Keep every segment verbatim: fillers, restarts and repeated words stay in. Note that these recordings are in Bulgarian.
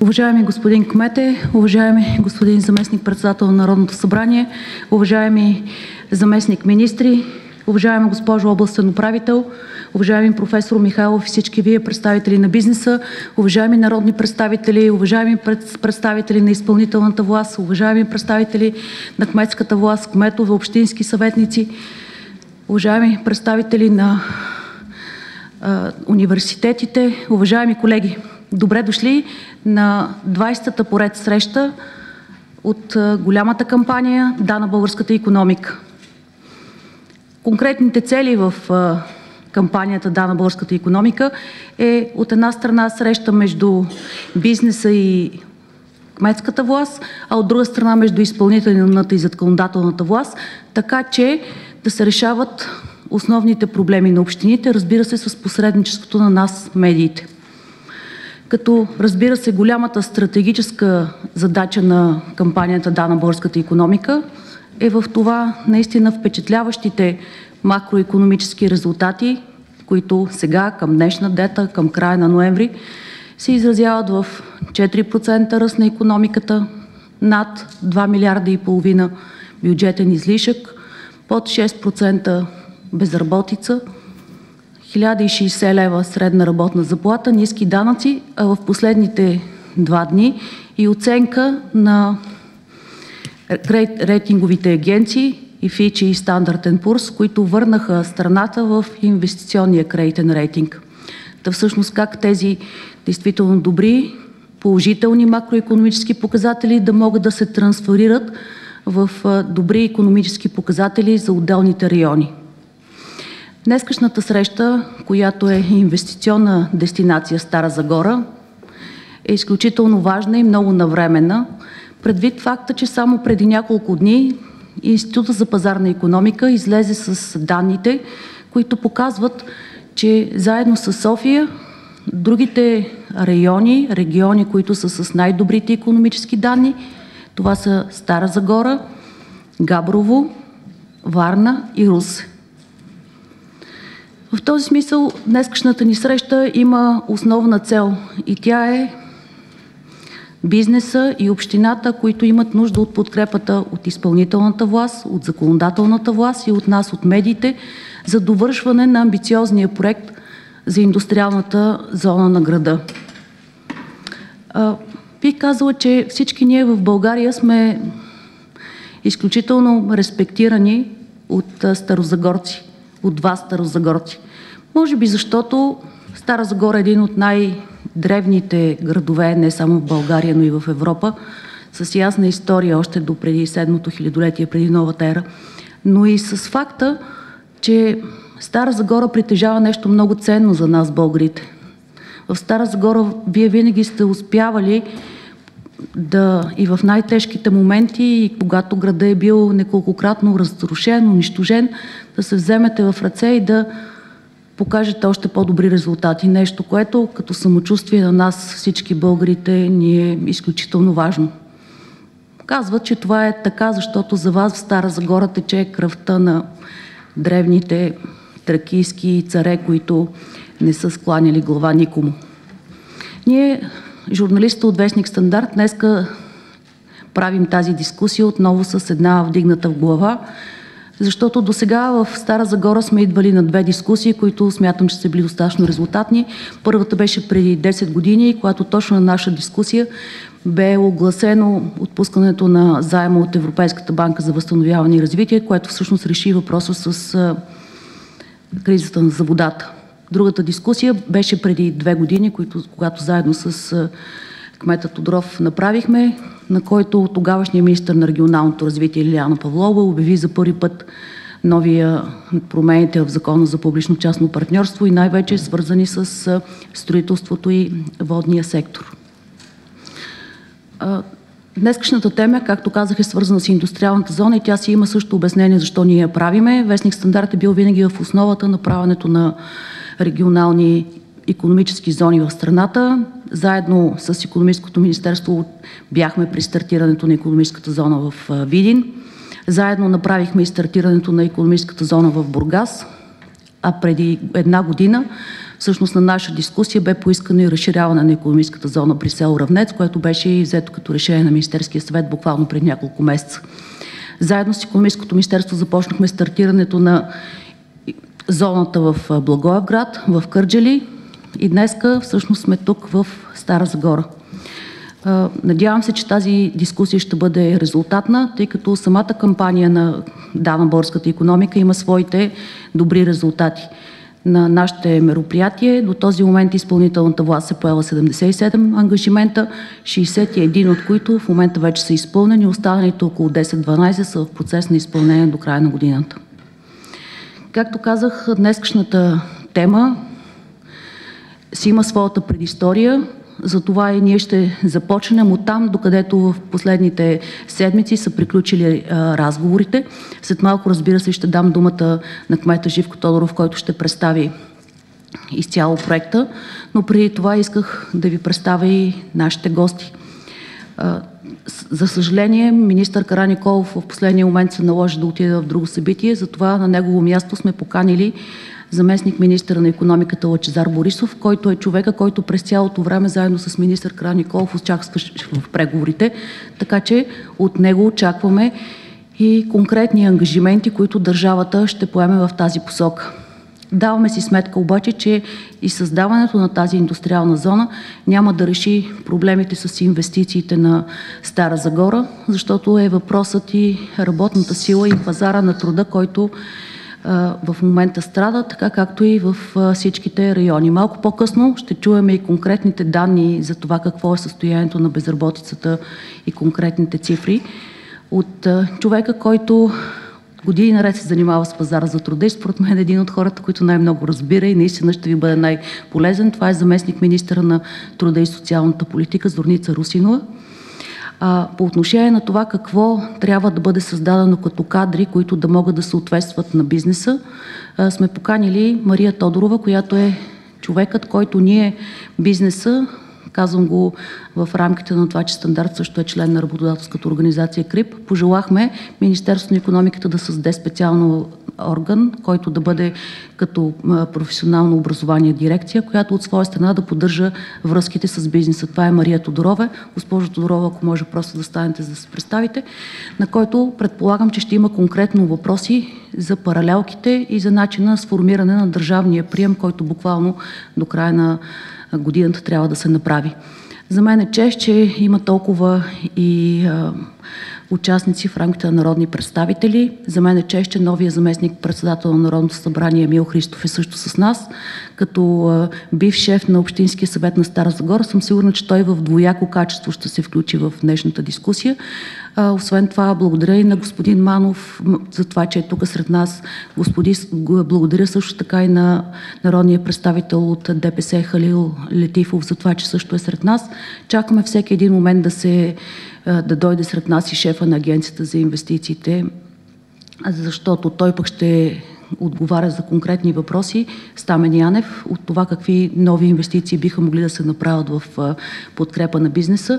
Уважаеми господин кмете, уважаеми господин заместник-председател на Народното събрание, уважаеми заместник-министри, уважаема госпожо областен управител, уважаеми професор Михайлов и всички вие представители на бизнеса, уважаеми народни представители, уважаеми представители на изпълнителната власт, уважаеми представители на кметската власт, кметове, общински съветници, уважаеми представители на а, университетите, уважаеми колеги. Добре дошли на двайсетата поред среща от голямата кампания "Да на българската икономика". Конкретните цели в кампанията "Да на българската икономика" е от една страна среща между бизнеса и кметската власт, а от друга страна между изпълнителната и законодателната власт, така че да се решават основните проблеми на общините, разбира се, с посредничеството на нас, медиите. Като, разбира се, голямата стратегическа задача на кампанията "Да на българската икономика" е в това наистина впечатляващите макроикономически резултати, които сега, към днешна дата, към края на ноември, се изразяват в четири процента ръст на икономиката, над два милиарда и половина бюджетен излишък, под шест процента безработица, хиляда и шейсет лева средна работна заплата, ниски данъци, а в последните два дни и оценка на рейтинговите агенции и Fitch и Standard енд Poor's, които върнаха страната в инвестиционния кредитен рейтинг. Та всъщност как тези действително добри, положителни макроикономически показатели да могат да се трансферират в добри икономически показатели за отделните райони. Днескашната среща, която е инвестиционна дестинация Стара Загора, е изключително важна и много навременна, предвид факта, че само преди няколко дни Института за пазарна икономика излезе с данните, които показват, че заедно с София, другите райони, региони, които са с най-добрите икономически данни, това са Стара Загора, Габрово, Варна и Русе. В този смисъл днескашната ни среща има основна цел и тя е бизнеса и общината, които имат нужда от подкрепата от изпълнителната власт, от законодателната власт и от нас, от медиите, за довършване на амбициозния проект за индустриалната зона на града. Бих казала, че всички ние в България сме изключително респектирани от старозагорци, от вас, старозагорци. Може би защото Стара Загора е един от най-древните градове, не само в България, но и в Европа, с ясна история още до преди седмото хилядолетие, преди новата ера, но и с факта, че Стара Загора притежава нещо много ценно за нас, българите. В Стара Загора вие винаги сте успявали да и в най-тежките моменти, и когато града е бил неколкократно разрушен, унищожен, да се вземете в ръце и да покажете още по-добри резултати. Нещо, което като самочувствие на нас, всички българите, ни е изключително важно. Казват, че това е така, защото за вас в Стара Загора тече кръвта на древните тракийски царе, които не са скланяли глава никому. Ние, журналистите от вестник Стандарт, днеска правим тази дискусия отново с една вдигната в глава, защото до сега в Стара Загора сме идвали на две дискусии, които смятам, че са били достатъчно резултатни. Първата беше преди десет години, когато точно на наша дискусия бе огласено отпускането на заема от Европейската банка за възстановяване и развитие, което всъщност реши въпроса с кризата за водата. Другата дискусия беше преди две години, когато заедно с кмета Тодоров направихме, на който тогавашният министър на регионалното развитие Лиляна Павлова обяви за първи път новия промените в Закона за публично-частно партньорство и най-вече свързани с строителството и водния сектор. Днескашната тема, както казах, е свързана с индустриалната зона и тя си има също обяснение защо ние я правиме. Вестник Стандарт е бил винаги в основата на правенето на регионални икономически зони в страната. Заедно с Икономическото министерство бяхме при стартирането на икономическата зона в Видин. Заедно направихме и стартирането на икономическата зона в Бургас. А преди една година Всъщност на наша дискусия бе поискано и разширяване на икономическата зона при село Равнец, което беше и взето като решение на Министерския съвет буквално преди няколко месеца. Заедно с Икономическото министерство започнахме стартирането на зоната в Благоевград, в Кърджали и днеска всъщност сме тук в Стара Загора. Надявам се, че тази дискусия ще бъде резултатна, тъй като самата кампания на Да на българската икономика има своите добри резултати. На нашите мероприятия до този момент изпълнителната власт се поела седемдесет и седем ангажимента, шейсет и един от които в момента вече са изпълнени, останалите около десет-дванайсет са в процес на изпълнение до края на годината. Както казах, днескашната тема си има своята предистория, затова и ние ще започнем от там, докъдето в последните седмици са приключили а, разговорите. След малко, разбира се, ще дам думата на кмета Живко Тодоров, който ще представи изцяло проекта, но преди това исках да ви представя и нашите гости. А, за съжаление, министър Караниколов в последния момент се наложи да отиде в друго събитие, затова на негово място сме поканили заместник министъра на икономиката Лъчезар Борисов, който е човека, който през цялото време заедно с министър Караниколов участваше в преговорите, така че от него очакваме и конкретни ангажименти, които държавата ще поеме в тази посока. Даваме си сметка обаче, че и създаването на тази индустриална зона няма да реши проблемите с инвестициите на Стара Загора, защото е въпросът и работната сила и пазара на труда, който в момента страда, така както и в всичките райони. Малко по-късно ще чуем и конкретните данни за това какво е състоянието на безработицата и конкретните цифри от човека, който години наред се занимава с пазара за труда и според мен е един от хората, които най-много разбира и наистина ще ви бъде най-полезен. Това е заместник министъра на труда и социалната политика Зорница Русинова. А, по отношение на това какво трябва да бъде създадено като кадри, които да могат да съответстват на бизнеса, а, сме поканили Мария Тодорова, която е човекът, който ние бизнеса, казвам го в рамките на това, че Стандарт също е член на работодателската организация КРИП, пожелахме Министерството на икономиката да създаде специално орган, който да бъде като професионално образование дирекция, която от своя страна да поддържа връзките с бизнеса. Това е Мария Тодорова. Госпожо Тодорова, ако може просто да станете за да се представите, на който предполагам, че ще има конкретно въпроси за паралелките и за начина на сформиране на държавния прием, който буквално до края на годината трябва да се направи. За мен е чест, че има толкова и а, участници в рамките на народни представители. За мен е чест, че новия заместник председател на Народното събрание Емил Христов е също с нас. Като а, бив шеф на Общинския съвет на Стара Загора, съм сигурна, че той в двояко качество ще се включи в днешната дискусия. А, освен това, благодаря и на господин Манов за това, че е тук сред нас. Господи, благодаря също така и на народния представител от ДПС Халил Летифов за това, че също е сред нас. Чакаме всеки един момент да се да дойде сред нас и шефа на Агенцията за инвестициите, защото той пък ще отговаря за конкретни въпроси. Стамен Янев, от това какви нови инвестиции биха могли да се направят в подкрепа на бизнеса.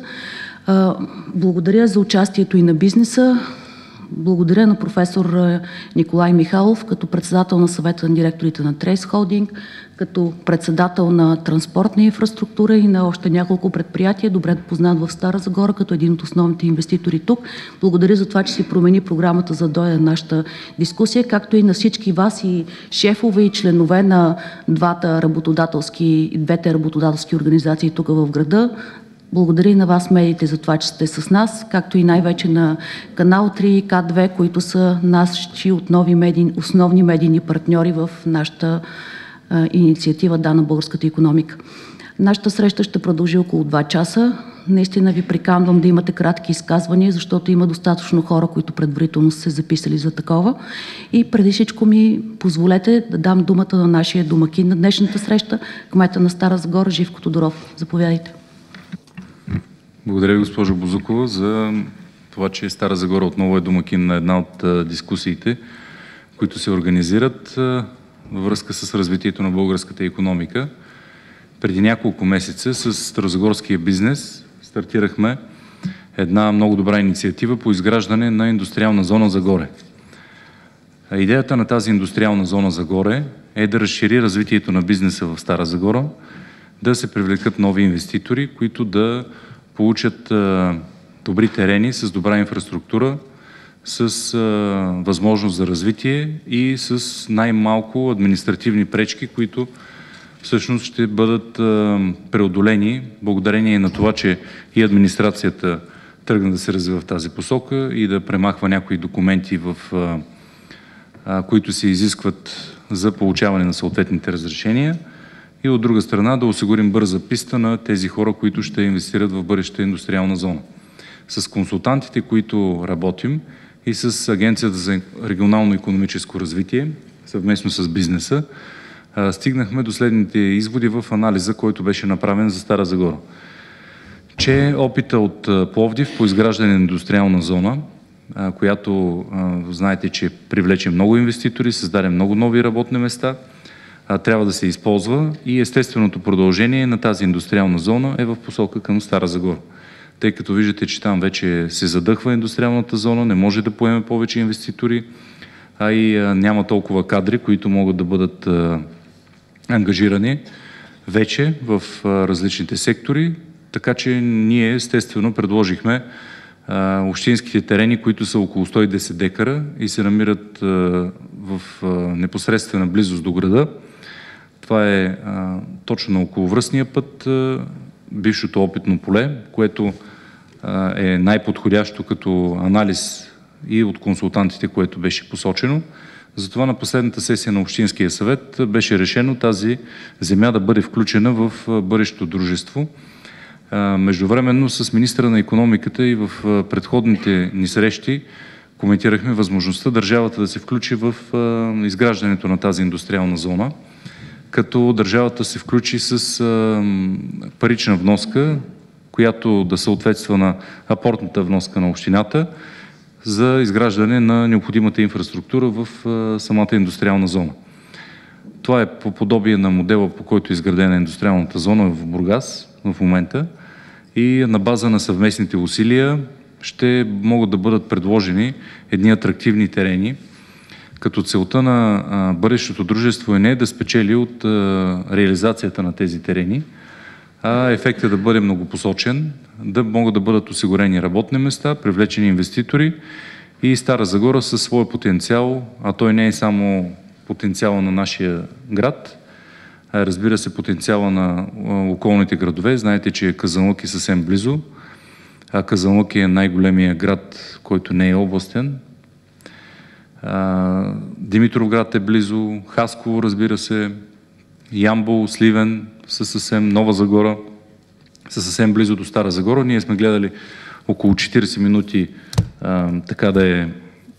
Благодаря за участието и на бизнеса. Благодаря на професор Николай Михайлов, като председател на съвета на директорите на Трейс Холдинг, като председател на транспортна инфраструктура и на още няколко предприятия, добре познат в Стара Загора, като един от основните инвеститори тук. Благодаря за това, че си промени програмата за да дойде на нашата дискусия, както и на всички вас и шефове и членове на двата работодателски, двете работодателски организации тук в града. Благодаря и на вас, медиите, за това, че сте с нас, както и най-вече на Канал три и К две, които са наши основни медийни, основни медийни партньори в нашата а, инициатива Да на българската икономика. Нашата среща ще продължи около два часа. Наистина ви приканвам да имате кратки изказвания, защото има достатъчно хора, които предварително са се записали за такова. И преди всичко ми позволете да дам думата на нашия домакин на днешната среща, кмета на Стара Загора Живко Тодоров. Заповядайте. Благодаря ви, госпожо Бозукова, за това, че Стара Загора отново е домакин на една от дискусиите, които се организират във връзка с развитието на българската икономика. Преди няколко месеца с старозагорския бизнес стартирахме една много добра инициатива по изграждане на индустриална зона Загоре. Идеята на тази индустриална зона Загоре е да разшири развитието на бизнеса в Стара Загора, да се привлекат нови инвеститори, които да получат а, добри терени с добра инфраструктура, с а, възможност за развитие и с най-малко административни пречки, които всъщност ще бъдат а, преодолени благодарение на това, че и администрацията тръгна да се развива в тази посока и да премахва някои документи, в, а, а, които се изискват за получаване на съответните разрешения, и от друга страна да осигурим бърза писта на тези хора, които ще инвестират в бъдещата индустриална зона. С консултантите, които работим, и с Агенцията за регионално-икономическо развитие, съвместно с бизнеса, стигнахме до следните изводи в анализа, който беше направен за Стара Загора. Че опита от Пловдив по изграждане на индустриална зона, която знаете, че привлече много инвеститори, създаде много нови работни места, трябва да се използва, и естественото продължение на тази индустриална зона е в посока към Стара Загора. Тъй като виждате, че там вече се задъхва индустриалната зона, не може да поеме повече инвеститори, а и няма толкова кадри, които могат да бъдат ангажирани вече в различните сектори, така че ние естествено предложихме общинските терени, които са около сто и десет декара и се намират в непосредствена близост до града. Това е точно на околовръстния път, бившото опитно поле, което е най-подходящо като анализ и от консултантите, което беше посочено. Затова на последната сесия на Общинския съвет беше решено тази земя да бъде включена в бъдещото дружество. Междувременно с министъра на икономиката и в предходните ни срещи коментирахме възможността държавата да се включи в изграждането на тази индустриална зона, като държавата се включи с парична вноска, която да съответства на апортната вноска на общината за изграждане на необходимата инфраструктура в самата индустриална зона. Това е по подобие на модела, по който е изградена индустриалната зона в Бургас в момента, и на база на съвместните усилия ще могат да бъдат предложени едни атрактивни терени, като целта на бъдещото дружество е не да спечели от реализацията на тези терени, а ефектът да бъде многопосочен, да могат да бъдат осигурени работни места, привлечени инвеститори и Стара Загора със своя потенциал, а той не е само потенциала на нашия град, а разбира се потенциала на околните градове. Знаете, че Казанлък е съвсем близо, а Казанлък е най-големия град, който не е областен. Димитровград е близо, Хасково, разбира се, Ямбол, Сливен са съвсем, Нова Загора са съвсем близо до Стара Загора. Ние сме гледали около четирийсет минути а, така да е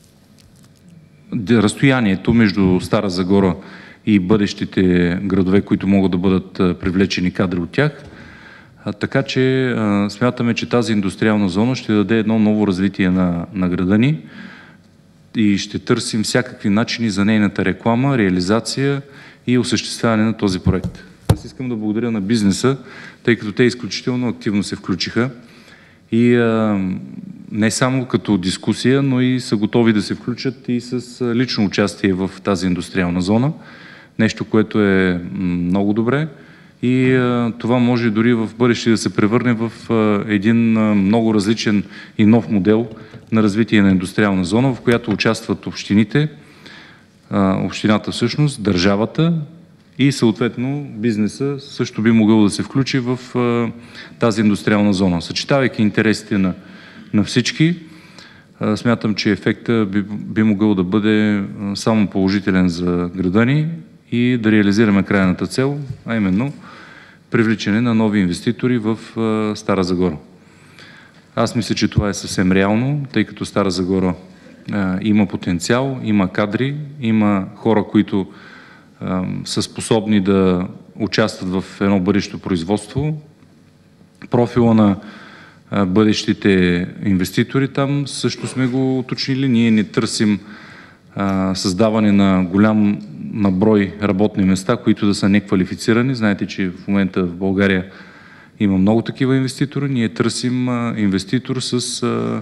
разстоянието между Стара Загора и бъдещите градове, които могат да бъдат привлечени кадри от тях. А, така че а, смятаме, че тази индустриална зона ще даде едно ново развитие на, на града ни и ще търсим всякакви начини за нейната реклама, реализация и осъществяване на този проект. Аз искам да благодаря на бизнеса, тъй като те изключително активно се включиха и а, не само като дискусия, но и са готови да се включат и с лично участие в тази индустриална зона. Нещо, което е много добре и а, това може дори в бъдеще да се превърне в а, един а, много различен и нов модел на развитие на индустриална зона, в която участват общините, а, общината всъщност, държавата и съответно бизнеса също би могъл да се включи в а, тази индустриална зона. Съчетавайки интересите на, на всички, а, смятам, че ефектът би, би могъл да бъде а, само положителен за града ни и да реализираме крайната цел, а именно привличане на нови инвеститори в а, Стара Загора. Аз мисля, че това е съвсем реално, тъй като Стара Загора а, има потенциал, има кадри, има хора, които а, са способни да участват в едно бъдещо производство. Профила на а, бъдещите инвеститори там също сме го уточнили. Ние не търсим а, създаване на голям наброй работни места, които да са неквалифицирани. Знаете, че в момента в България има много такива инвеститори. Ние търсим а, инвеститор с а,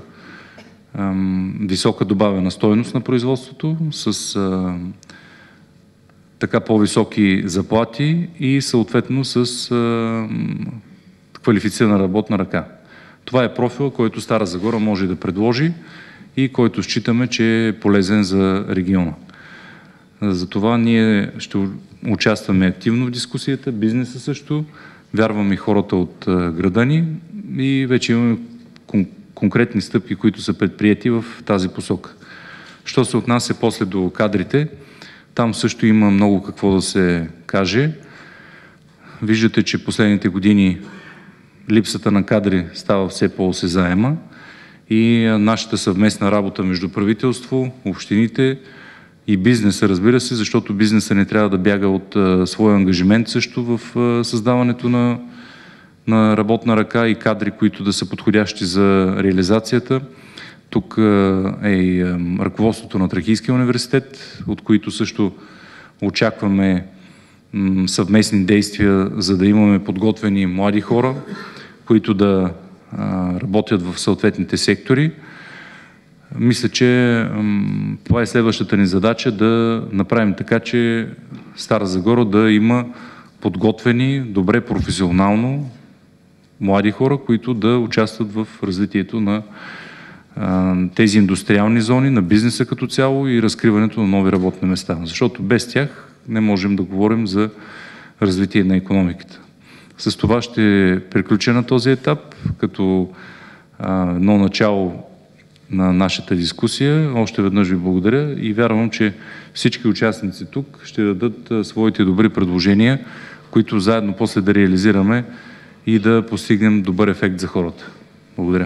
а, висока добавена стойност на производството, с а, така по-високи заплати и съответно с а, квалифицирана работна ръка. Това е профил, който Стара Загора може да предложи и който считаме, че е полезен за региона. Затова ние ще участваме активно в дискусията, бизнеса също, вярваме и хората от града ни и вече имаме кон- конкретни стъпки, които са предприяти в тази посока. Що се отнася после до кадрите, там също има много какво да се каже. Виждате, че последните години липсата на кадри става все по-осезаема и нашата съвместна работа между правителство, общините и бизнеса, разбира се, защото бизнеса не трябва да бяга от а, своя ангажимент също в а, създаването на, на работна ръка и кадри, които да са подходящи за реализацията. Тук а, е и а, ръководството на Тракийския университет, от които също очакваме м, съвместни действия, за да имаме подготвени млади хора, които да а, работят в съответните сектори. Мисля, че м, това е следващата ни задача, да направим така, че Стара Загора да има подготвени, добре професионално млади хора, които да участват в развитието на а, тези индустриални зони, на бизнеса като цяло и разкриването на нови работни места. Защото без тях не можем да говорим за развитие на икономиката. С това ще приключа на този етап, като а, едно начало на нашата дискусия. Още веднъж ви благодаря и вярвам, че всички участници тук ще дадат своите добри предложения, които заедно после да реализираме и да постигнем добър ефект за хората. Благодаря.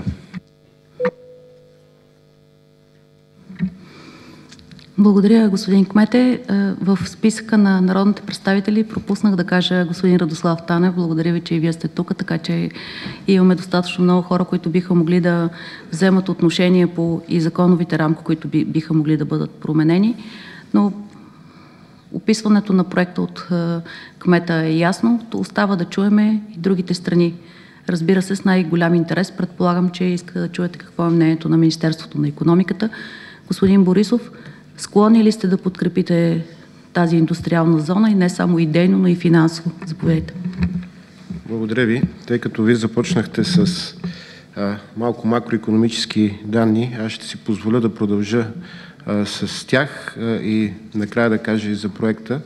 Благодаря, господин кмете. В списъка на народните представители пропуснах да кажа господин Радослав Танев. Благодаря ви, че и вие сте тук, така че имаме достатъчно много хора, които биха могли да вземат отношение по и законовите рамки, които биха могли да бъдат променени. Но описването на проекта от кмета е ясно. Остава да чуеме и другите страни. Разбира се, с най-голям интерес предполагам, че иска да чуете какво е мнението на Министерството на икономиката. Господин Борисов, склонни ли сте да подкрепите тази индустриална зона и не само идейно, но и финансово? Заповядайте. Благодаря ви. Тъй като вие започнахте с а, малко макроекономически данни, аз ще си позволя да продължа а, с тях а, и накрая да кажа и за проекта.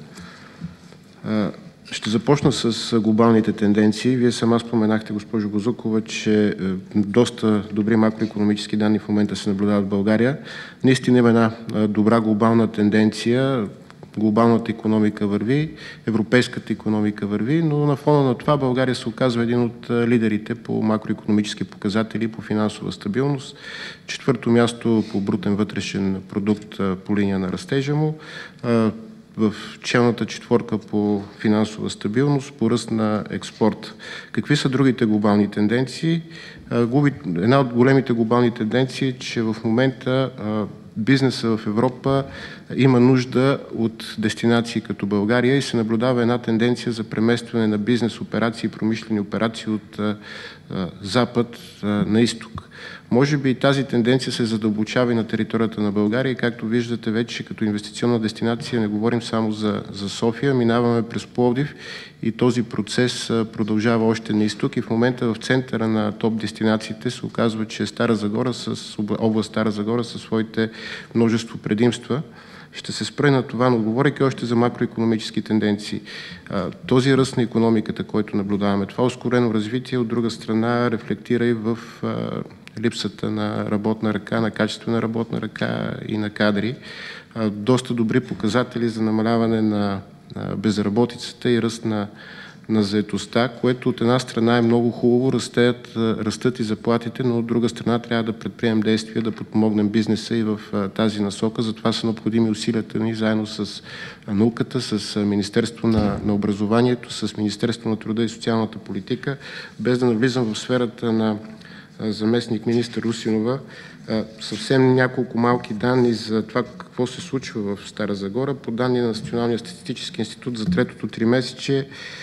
А, Ще започна с глобалните тенденции. Вие сама споменахте, госпожо Бозукова, че доста добри макроекономически данни в момента се наблюдават в България. Наистина има една добра глобална тенденция. Глобалната икономика върви, европейската икономика върви, но на фона на това България се оказва един от лидерите по макроекономически показатели, по финансова стабилност. Четвърто място по брутен вътрешен продукт по линия на растежа му. В челната четворка по финансова стабилност, по ръст на експорт. Какви са другите глобални тенденции? Една от големите глобални тенденции е, че в момента бизнеса в Европа има нужда от дестинации като България и се наблюдава една тенденция за преместване на бизнес операции и промишлени операции от запад на изток. Може би и тази тенденция се задълбочава и на територията на България и както виждате вече като инвестиционна дестинация не говорим само за, за София, минаваме през Пловдив и този процес продължава още на изток и в момента в центъра на топ дестинациите се оказва, че Стара Загора с област Стара Загора със своите множество предимства. Ще се спре на това, но говорейки още за макроекономически тенденции. Този ръст на икономиката, който наблюдаваме, това ускорено развитие, от друга страна рефлектира и в липсата на работна ръка, на качествена работна ръка и на кадри. Доста добри показатели за намаляване на безработицата и ръст на, на заетостта, което от една страна е много хубаво, растат, растат и заплатите, но от друга страна трябва да предприемем действия, да подпомогнем бизнеса и в тази насока. Затова са необходими усилията ни заедно с науката, с Министерство на, на образованието, с Министерство на труда и социалната политика, без да навлизам в сферата на заместник министър Русинова. Съвсем няколко малки данни за това какво се случва в Стара Загора. По данни на Националния статистически институт за третото тримесечие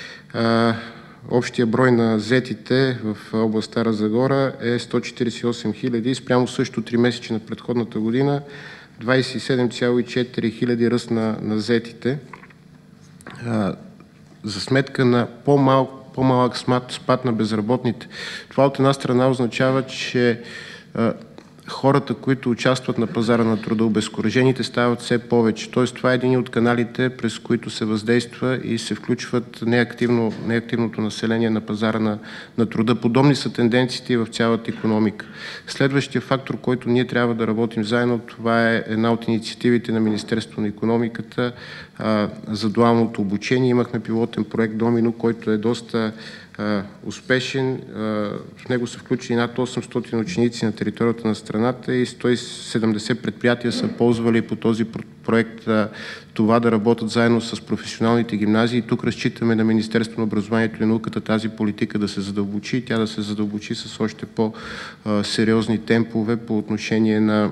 общия брой на заетите в област Стара Загора е сто четиридесет и осем хиляди, спрямо също тримесечие на предходната година двадесет и седем цяло и четири хиляди ръст на, на заетите. за сметка на по-малък, по-малък спад на безработните. Това от една страна означава, че хората, които участват на пазара на труда, обезкуражените стават все повече. Тоест, това е един от каналите, през които се въздейства и се включват неактивно, неактивното население на пазара на, на труда. Подобни са тенденциите в цялата икономика. Следващия фактор, който ние трябва да работим заедно, това е една от инициативите на Министерството на икономиката а, за дуалното обучение. Имахме пилотен проект Домино, който е доста Uh, успешен. Uh, в него са включени над осемстотин ученици на територията на страната и сто и седемдесет предприятия са ползвали по този проект uh, това да работят заедно с професионалните гимназии. Тук разчитаме на Министерството на образованието и науката тази политика да се задълбочи, тя да се задълбочи с още по-сериозни темпове по отношение на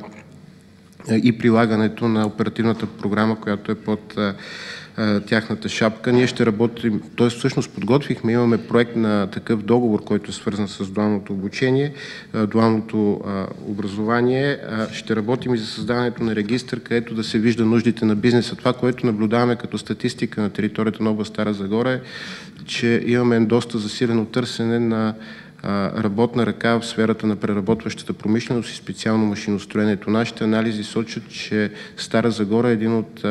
и прилагането на оперативната програма, която е под тяхната шапка. Ние ще работим, т.е. всъщност подготвихме, имаме проект на такъв договор, който е свързан с дуалното обучение, дуалното образование. Ще работим и за създаването на регистър, където да се вижда нуждите на бизнеса. Това, което наблюдаваме като статистика на територията на област Стара Загора е, че имаме доста засилено търсене на работна ръка в сферата на преработващата промишленост и специално машиностроенето. Нашите анализи сочат, че Стара Загора е един от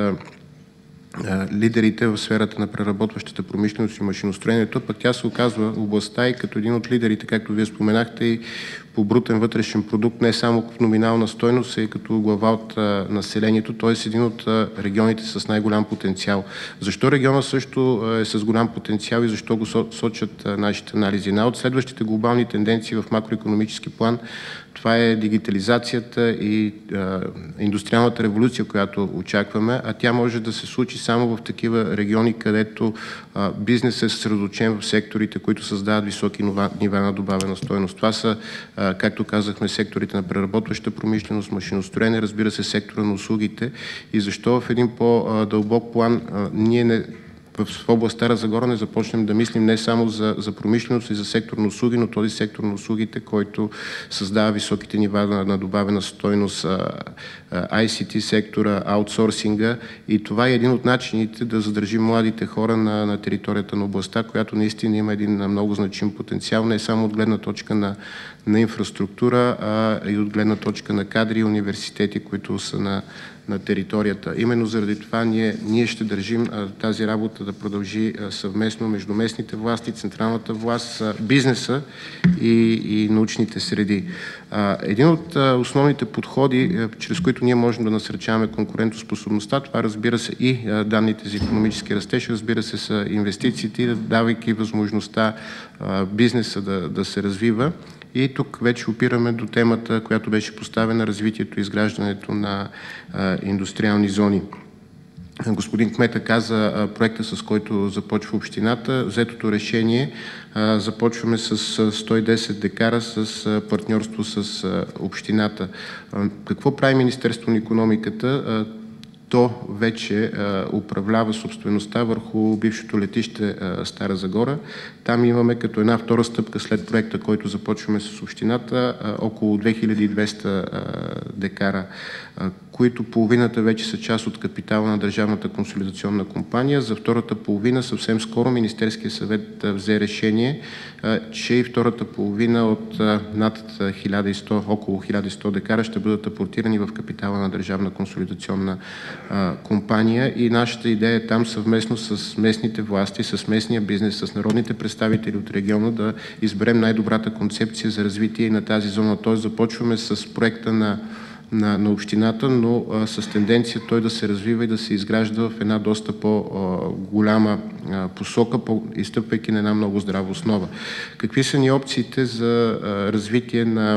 лидерите в сферата на преработващата промишленост и машиностроенето, пък тя се оказва областта и като един от лидерите, както вие споменахте, и по брутен вътрешен продукт, не само в номинална стойност, а и като глава от а, населението, т.е. един от а, регионите с най-голям потенциал. Защо региона също а, е с голям потенциал и защо го сочат а, нашите анализи? Една от следващите глобални тенденции в макроекономически план, това е дигитализацията и а, индустриалната революция, която очакваме, а тя може да се случи само в такива региони, където а, бизнес е съсредоточен в секторите, които създават високи нива, нива на добавена стойност. Това са, а, както казахме, секторите на преработваща промишленост, машиностроене, разбира се, сектора на услугите. И защо в един по-дълбок план а, ние не в област Стара Загора не започнем да мислим не само за, за промишленост и за сектор на услуги, но този сектор на услугите, който създава високите нива на, на добавена стойност, ай си ти сектора, аутсорсинга, и това е един от начините да задържим младите хора на, на територията на областта, която наистина има един много значим потенциал, не само от гледна точка на, на инфраструктура, а и от гледна точка на кадри и университети, които са на на територията. Именно заради това ние, ние ще държим а, тази работа да продължи а, съвместно между местните власти, централната власт, а, бизнеса и, и научните среди. А, един от а, основните подходи, а, чрез които ние можем да насърчаваме конкурентоспособността, това разбира се и а, данните за икономически растеж, разбира се са инвестициите, давайки възможността а, бизнеса да, да се развива. И тук вече опираме до темата, която беше поставена, развитието и изграждането на а, индустриални зони. Господин кмета каза а, проекта, с който започва общината. Взетото решение, а, започваме с сто и десет декара с а, партньорство с а, общината. А, какво прави Министерството на икономиката? А, то вече а, управлява собствеността върху бившото летище а, Стара Загора. Там имаме като една втора стъпка след проекта, който започваме с общината, а, около две хиляди и двеста а, декара, а, които половината вече са част от капитала на Държавната консолидационна компания. За втората половина съвсем скоро Министерския съвет а, взе решение, а, че и втората половина от а, над хиляда и сто, около хиляда и сто декара ще бъдат апортирани в капитала на Държавна консолидационна а, компания, и нашата идея е там съвместно с местните власти, с местния бизнес, с народните представители от региона да изберем най-добрата концепция за развитие на тази зона. Т.е. започваме с проекта на На, на общината, но а, с тенденция той да се развива и да се изгражда в една доста по-голяма посока, по, изстъпвайки на една много здрава основа. Какви са ни опциите за а, развитие на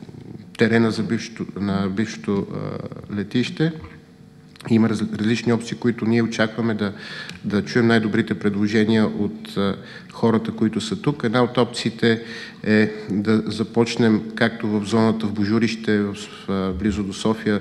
терена за бившото, на бившото а, летище? Има раз, различни опции, които ние очакваме да, да чуем най-добрите предложения от а, хората, които са тук. Една от опциите е да започнем, както в зоната в Божурище, в, в, близо до София,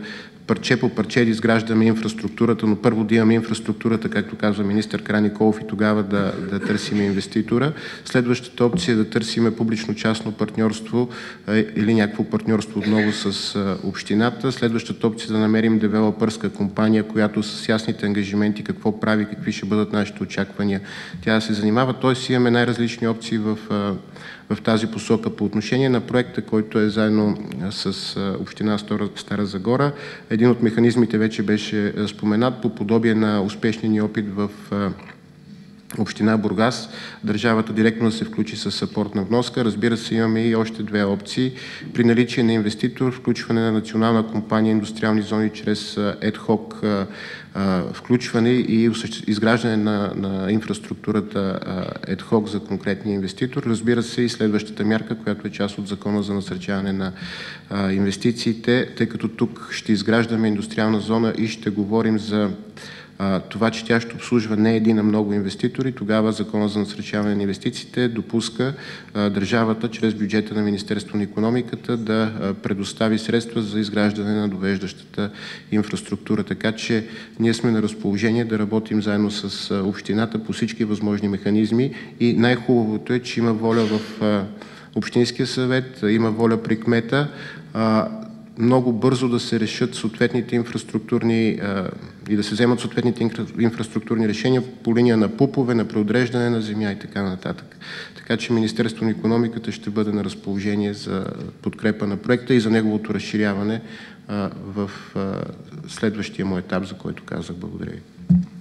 парче по парче да изграждаме инфраструктурата, но първо да имаме инфраструктурата, както казва министър Караниколов, и тогава да, да търсим инвеститора. Следващата опция е да търсиме публично-частно партньорство или някакво партньорство отново с общината. Следващата опция е да намерим девелопърска компания, която с ясните ангажименти какво прави, какви ще бъдат нашите очаквания, тя да се занимава. Тоест имаме най-различни опции в, в тази посока. По отношение на проекта, който е заедно с община Стара Загора, един от механизмите вече беше споменат по подобие на успешния ни опит в община Бургас, държавата директно да се включи с съпортна вноска. Разбира се, имаме и още две опции. При наличие на инвеститор, включване на национална компания индустриални зони чрез ед-хок включване и изграждане на, на инфраструктурата ед-хок за конкретния инвеститор. Разбира се, и следващата мярка, която е част от Закона за насърчаване на а, инвестициите, тъй като тук ще изграждаме индустриална зона и ще говорим за това, че тя ще обслужва не един, а много инвеститори, тогава Закона за насърчаване на инвестициите допуска а, държавата чрез бюджета на Министерството на икономиката да а, предостави средства за изграждане на довеждащата инфраструктура. Така че ние сме на разположение да работим заедно с а, общината по всички възможни механизми и най-хубавото е, че има воля в а, Общинския съвет, има воля при кмета, а, много бързо да се решат съответните инфраструктурни а, и да се вземат съответните инфраструктурни решения по линия на ПУП-ове, на преотреждане на земя и така нататък. Така че Министерството на икономиката ще бъде на разположение за подкрепа на проекта и за неговото разширяване а, в а, следващия му етап, за който казах. Благодаря ви.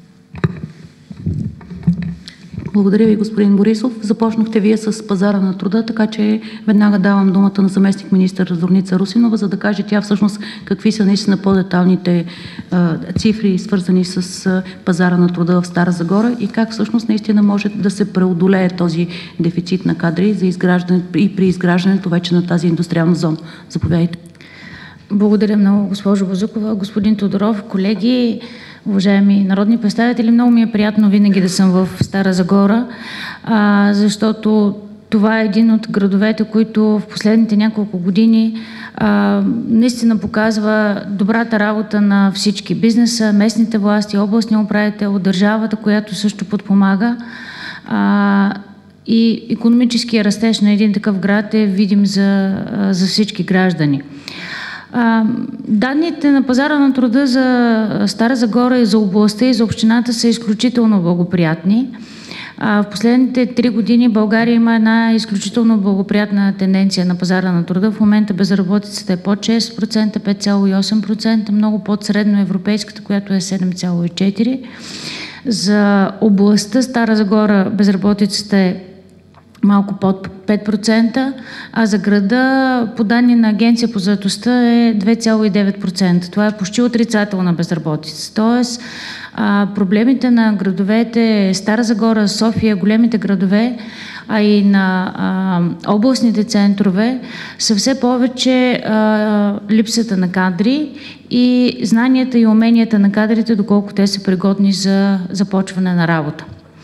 Благодаря ви, господин Борисов. Започнахте вие с пазара на труда, така че веднага давам думата на заместник министър Зорница Русинова, за да каже тя всъщност какви са наистина по-деталните цифри, свързани с а, пазара на труда в Стара Загора и как всъщност наистина може да се преодолее този дефицит на кадри за изграждане и при изграждането вече на тази индустриална зона. Заповядайте. Благодаря много, госпожо Бозукова. Господин Тодоров, колеги, уважаеми народни представители, много ми е приятно винаги да съм в Стара Загора, а, защото това е един от градовете, които в последните няколко години а, наистина показва добрата работа на всички бизнеса, местните власти, областния управител, държавата, която също подпомага. А, и икономическия растеж на един такъв град е видим за, за всички граждани. А, данните на пазара на труда за Стара Загора и за областта и за общината са изключително благоприятни. А, в последните три години България има една изключително благоприятна тенденция на пазара на труда. В момента безработицата е под шест процента, пет цяло и осем процента, много под средноевропейската, която е седем цяло и четири процента. За областта Стара Загора безработицата е малко под пет процента, а за града по данни на Агенция по заетостта е две цяло и девет процента. Това е почти отрицателна безработица. Тоест, а, проблемите на градовете Стара Загора, София, големите градове, а и на а, областните центрове са все повече а, липсата на кадри и знанията и уменията на кадрите, доколко те са пригодни за започване на работа.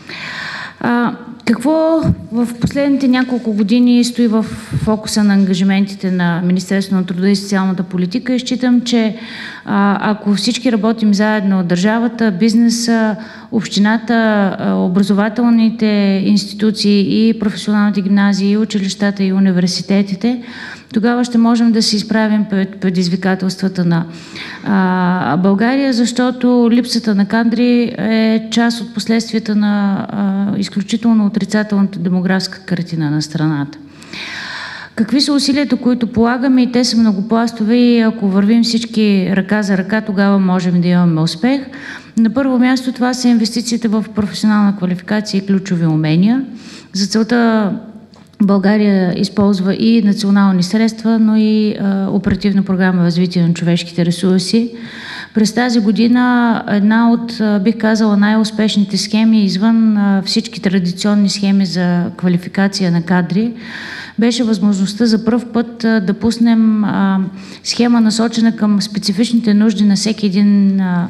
А, Какво в последните няколко години стои в фокуса на ангажиментите на Министерството на труда и социалната политика и считам, че а, ако всички работим заедно, държавата, бизнеса, общината, образователните институции и професионалните гимназии, и училищата, и университетите, тогава ще можем да се изправим пред предизвикателствата на а, България, защото липсата на кадри е част от последствията на а, изключително отрицателната демографска картина на страната. Какви са усилията, които полагаме, и те са многопластови, и ако вървим всички ръка за ръка, тогава можем да имаме успех. На първо място това са инвестициите в професионална квалификация и ключови умения. За целта България използва и национални средства, но и а, оперативна програма развитие на човешките ресурси. През тази година една от, бих казала, най-успешните схеми извън а, всички традиционни схеми за квалификация на кадри беше възможността за пръв път а, да пуснем а, схема насочена към специфичните нужди на всеки един а,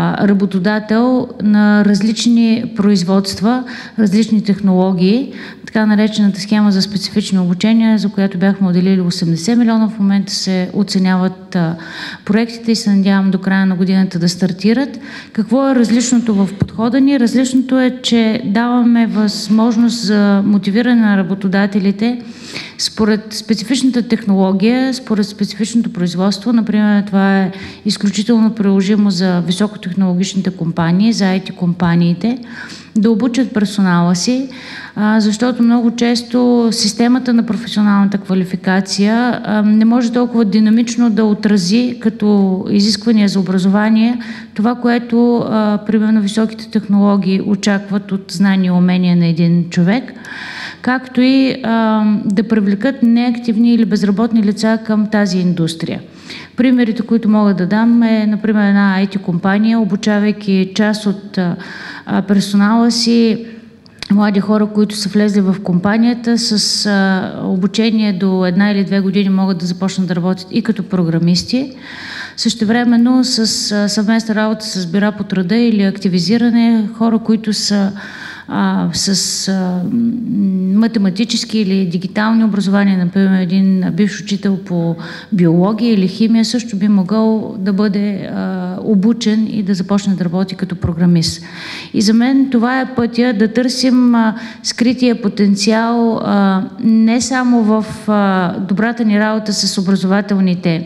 работодател на различни производства, различни технологии, така наречената схема за специфични обучения, за която бяхме отделили осемдесет милиона. В момента се оценяват а, проектите и се надявам до края на годината да стартират. Какво е различното в подхода ни? Различното е, че даваме възможност за мотивиране на работодателите според специфичната технология, според специфичното производство. Например, това е изключително приложимо за високотехнологичните компании, за ай ти компаниите, да обучат персонала си, защото много често системата на професионалната квалификация не може толкова динамично да отрази като изисквания за образование това, което примерно високите технологии очакват от знания и умения на един човек, както и а, да привлекат неактивни или безработни лица към тази индустрия. Примерите, които мога да дам е, например, една ай ти компания, обучавайки част от а, персонала си, млади хора, които са влезли в компанията с а, обучение до една или две години могат да започнат да работят и като програмисти. Същевременно с а, съвместна работа с бюра по труда или активизиране, хора, които са А, с а, математически или дигитални образования, например един бивш учител по биология или химия също би могъл да бъде а, обучен и да започне да работи като програмист. И за мен това е пътя да търсим а, скрития потенциал а, не само в а, добрата ни работа с образователните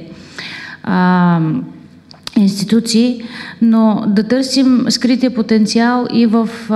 а, институции, но да търсим скрития потенциал и в а,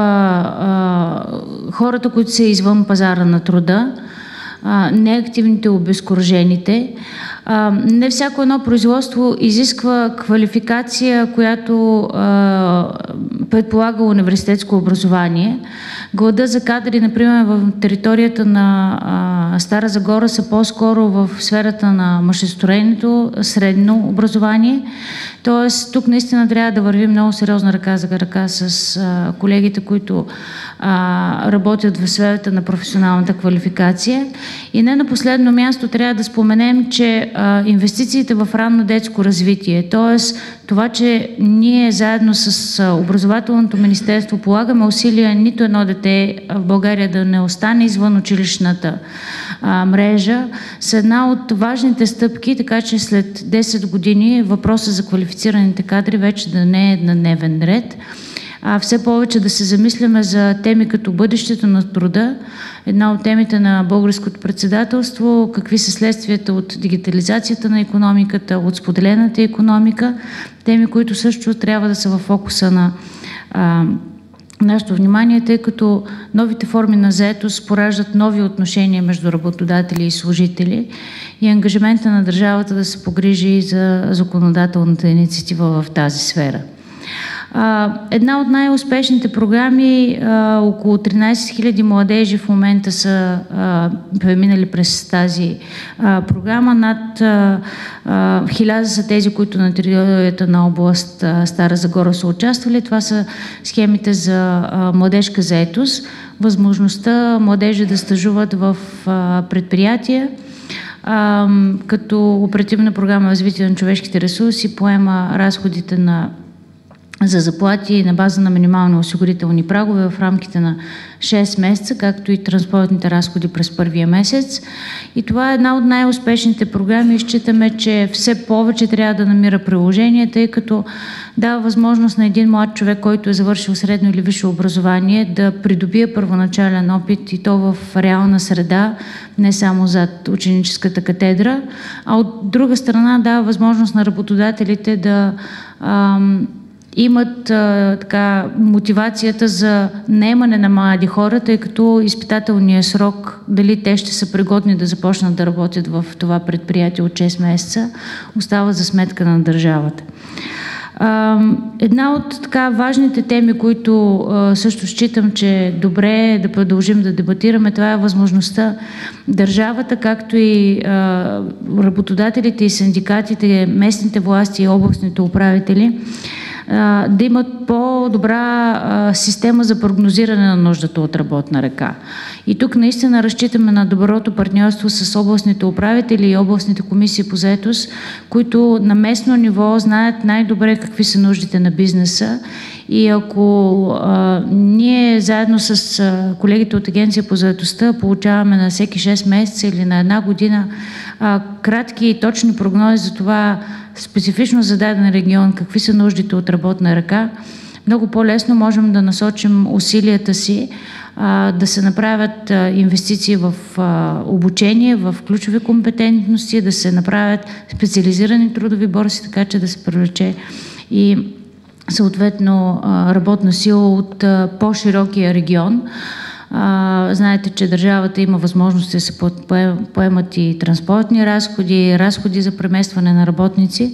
а, хората, които са извън пазара на труда, а, неактивните, обезкуражените. А, не всяко едно производство изисква квалификация, която а, предполага университетско образование. Глада за кадри, например, в територията на а, Стара Загора са по-скоро в сферата на машиностроенето, средно образование. Тоест, тук наистина трябва да вървим много сериозна ръка за ръка с а, колегите, които а, работят в сферата на професионалната квалификация. И не на последно място трябва да споменем, че а, инвестициите в ранно детско развитие, т.е. това, че ние заедно с а, образователното министерство полагаме усилия нито едно дете в България да не остане извън училищната а, мрежа, са една от важните стъпки, така че след десет години въпросът за квалифицираните кадри вече да не е на дневен ред, а все повече да се замисляме за теми като бъдещето на труда. Една от темите на българското председателство, какви са следствията от дигитализацията на икономиката, от споделената икономика, теми, които също трябва да са в фокуса на а, нашето внимание, тъй като новите форми на заетост пораждат нови отношения между работодатели и служители и ангажимента на държавата да се погрижи за законодателната инициатива в тази сфера. Една от най-успешните програми, около тринайсет хиляди младежи в момента са преминали през тази програма. Над хиляда са тези, които на територията на област Стара Загора са участвали. Това са схемите за младежка заетост, възможността младежи да стажуват в предприятия, като оперативна програма развитие на човешките ресурси поема разходите на за заплати на база на минимални осигурителни прагове в рамките на шест месеца, както и транспортните разходи през първия месец. И това е една от най-успешните програми и считаме, че все повече трябва да намира приложение, тъй като дава възможност на един млад човек, който е завършил средно или висше образование, да придобие първоначален опит и то в реална среда, не само зад ученическата катедра, а от друга страна дава възможност на работодателите да ам, имат а, така, мотивацията за наемане на млади хора, тъй като изпитателният срок, дали те ще са пригодни да започнат да работят в това предприятие от шест месеца, остава за сметка на държавата. А, една от така важните теми, които а, също считам, че е добре да продължим да дебатираме, това е възможността държавата, както и а, работодателите и синдикатите, местните власти и областните управители да имат по-добра система за прогнозиране на нуждата от работна ръка. И тук наистина разчитаме на доброто партньорство с областните управители и областните комисии по заетост, които на местно ниво знаят най-добре какви са нуждите на бизнеса. И ако а, ние заедно с а, колегите от Агенция по заетостта получаваме на всеки шест месеца или на една година а, кратки и точни прогнози за това специфично за даден регион какви са нуждите от работна ръка, много по-лесно можем да насочим усилията си а, да се направят а, инвестиции в а, обучение, в ключови компетентности, да се направят специализирани трудови борси, така че да се привлече и съответно работна сила от по-широкия регион. Знаете, че държавата има възможност да се поемат и транспортни разходи, разходи за преместване на работници.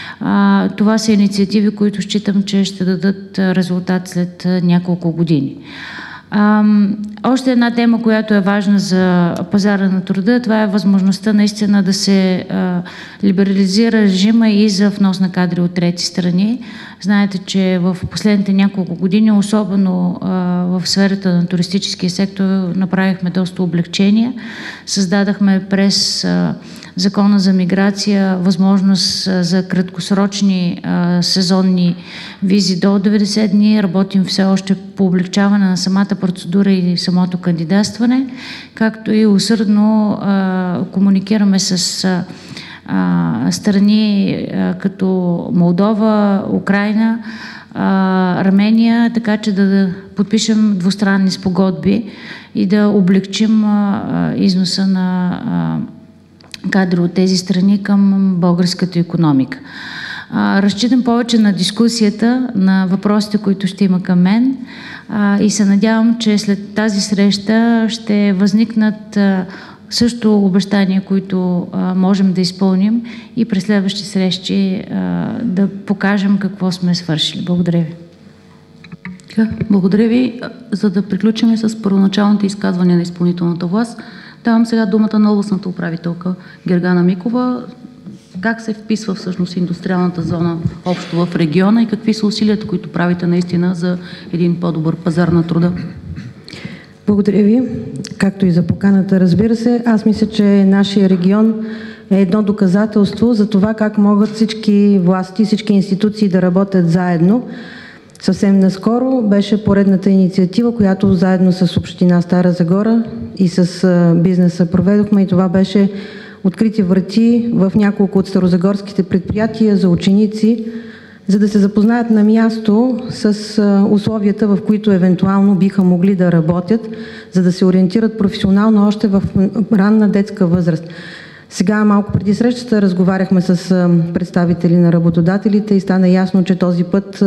Това са инициативи, които считам, че ще дадат резултат след няколко години. А, още една тема, която е важна за пазара на труда, това е възможността наистина да се а, либерализира режима и за внос на кадри от трети страни. Знаете, че в последните няколко години, особено а, в сферата на туристическия сектор, направихме доста облегчения. Създадахме през а, Закона за миграция възможност а, за краткосрочни а, сезонни визи до деветдесет дни. Работим все още по облегчаване на самата процедура и самото кандидатстване, както и усърдно а, комуникираме с а, а, страни а, като Молдова, Украйна, а, Армения, така че да, да подпишем двустранни спогодби и да облегчим а, износа на а, кадри от тези страни към българската икономика. А, разчитам повече на дискусията, на въпросите, които ще има към мен а, и се надявам, че след тази среща ще възникнат а, също обещания, които а, можем да изпълним и през следващи срещи а, да покажем какво сме свършили. Благодаря ви. Благодаря ви. За да приключим с първоначалните изказвания на изпълнителната власт, давам сега думата на областната управителка Гергана Микова. Как се вписва всъщност индустриалната зона общо в региона и какви са усилията, които правите наистина за един по-добър пазар на труда? Благодаря ви, както и за поканата, разбира се. Аз мисля, че нашия регион е едно доказателство за това как могат всички власти, всички институции да работят заедно. Съвсем наскоро беше поредната инициатива, която заедно с Община Стара Загора и с бизнеса проведохме, и това беше открити врати в няколко от старозагорските предприятия за ученици, за да се запознаят на място с условията, в които евентуално биха могли да работят, за да се ориентират професионално още в ранна детска възраст. Сега, малко преди срещата, разговаряхме с представители на работодателите и стана ясно, че този път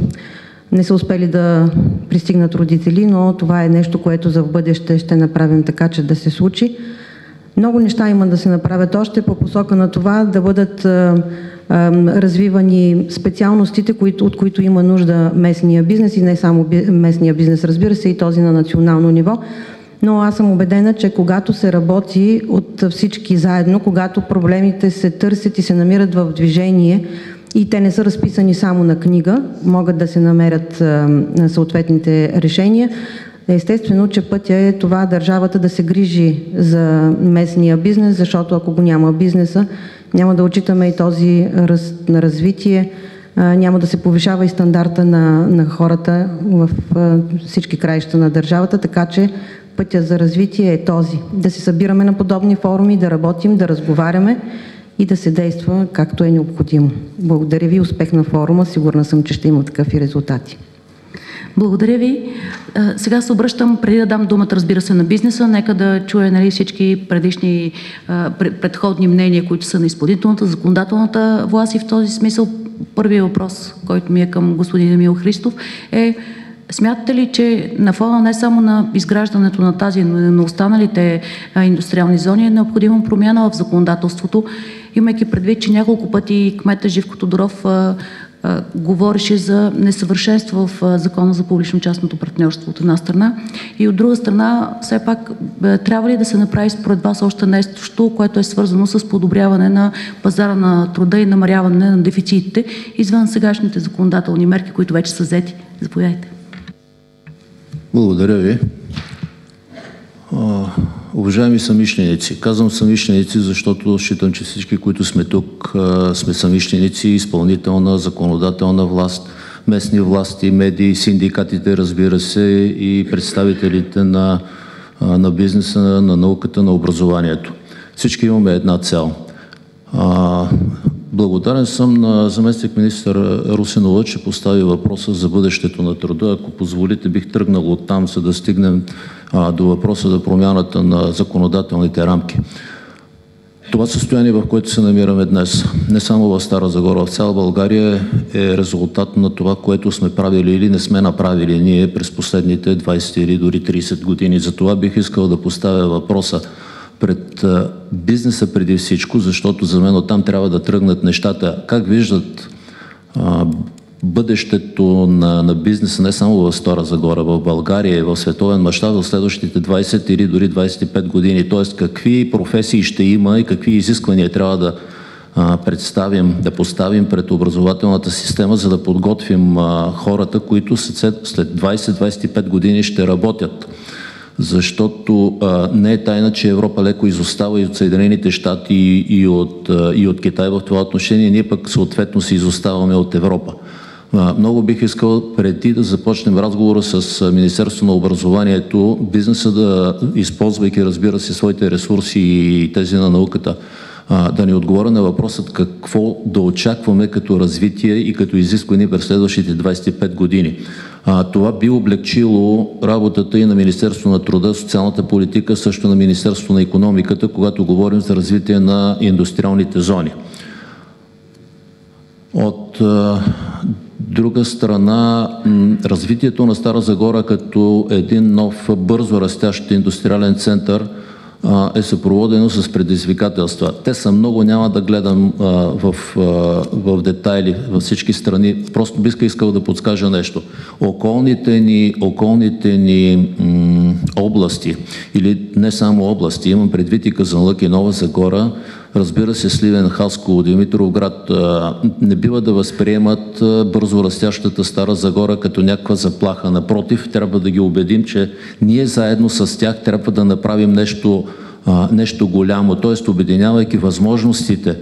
не са успели да пристигнат родители, но това е нещо, което за в бъдеще ще направим така, че да се случи. Много неща има да се направят още по посока на това да бъдат а, а, развивани специалностите, които, от които има нужда местния бизнес, и не само би, местния бизнес, разбира се, и този на национално ниво. Но аз съм убедена, че когато се работи от всички заедно, когато проблемите се търсят и се намират в движение и те не са разписани само на книга, могат да се намерят а, съответните решения. Естествено, че пътя е това държавата да се грижи за местния бизнес, защото ако го няма бизнеса, няма да отчитаме и този ръст на развитие, няма да се повишава и стандарта на, на хората в всички краища на държавата, така че пътя за развитие е този. Да се събираме на подобни форуми, да работим, да разговаряме и да се действа както е необходимо. Благодаря ви, успех на форума, сигурна съм, че ще има такъв и резултати. Благодаря ви. Сега се обръщам, преди да дам думата, разбира се, на бизнеса, нека да чуя, нали, всички предишни предходни мнения, които са на изпълнителната, законодателната власт, и в този смисъл първият въпрос, който ми е към господин Емил Христов, е: смятате ли, че на фона не само на изграждането на тази, но и на останалите индустриални зони е необходима промяна в законодателството, имайки предвид, че няколко пъти кмета Живко Тодоров а, говореше за несъвършенство в а, Закона за публично-частното партньорство от една страна и от друга страна все пак бе, трябва ли да се направи според вас още нещо, което е свързано с подобряване на пазара на труда и намаляване на дефицитите извън сегашните законодателни мерки, които вече са взети? Заповядайте. Благодаря ви. Уважаеми съмишленици, казвам съмишленици, защото считам, че всички, които сме тук, сме съмишленици, изпълнителна, законодателна власт, местни власти, медии, синдикатите, разбира се, и представителите на, на бизнеса, на науката, на образованието. Всички имаме една цел. Благодарен съм на заместник-министър Русинова, че постави въпроса за бъдещето на труда. Ако позволите, бих тръгнал оттам, за да стигнем а, до въпроса за промяната на законодателните рамки. Това състояние, в което се намираме днес, не само в Стара Загора, в цяла България, е резултат на това, което сме правили или не сме направили ние през последните двайсет или дори трийсет години. Затова бих искал да поставя въпроса пред бизнеса преди всичко, защото за мен оттам трябва да тръгнат нещата. Как виждат а, бъдещето на, на бизнеса не само в Стара Загора, в България и в световен мащаб в следващите двайсет или дори двайсет и пет години? Тоест какви професии ще има и какви изисквания трябва да а, представим, да поставим пред образователната система, за да подготвим а, хората, които след, след двайсет до двайсет и пет години ще работят. Защото а, не е тайна, че Европа леко изостава и от Съединените щати и, и, от, а, и от Китай в това отношение. Ние пък съответно се изоставаме от Европа. А, много бих искал преди да започнем разговора с Министерството на образованието, бизнеса да, използвайки, разбира се, своите ресурси и тези на науката, а, да ни отговоря на въпросът какво да очакваме като развитие и като изискване през следващите двайсет и пет години. А, това би облегчило работата и на Министерството на труда, социалната политика, също на Министерството на икономиката, когато говорим за развитие на индустриалните зони. От а, друга страна, развитието на Стара Загора като един нов бързо растящ индустриален център е съпроводено с предизвикателства. Те са много, няма да гледам а, в, а, в детайли във всички страни. Просто бих искал да подскажа нещо. Околните ни, околните ни м, области, или не само области, имам предвид и Казанлък и Нова Загора, разбира се, Сливен, Хасково, Димитровград, а, не бива да възприемат а, бързо растящата Стара Загора като някаква заплаха. Напротив, трябва да ги убедим, че ние заедно с тях трябва да направим нещо, а, нещо голямо, т.е. обединявайки възможностите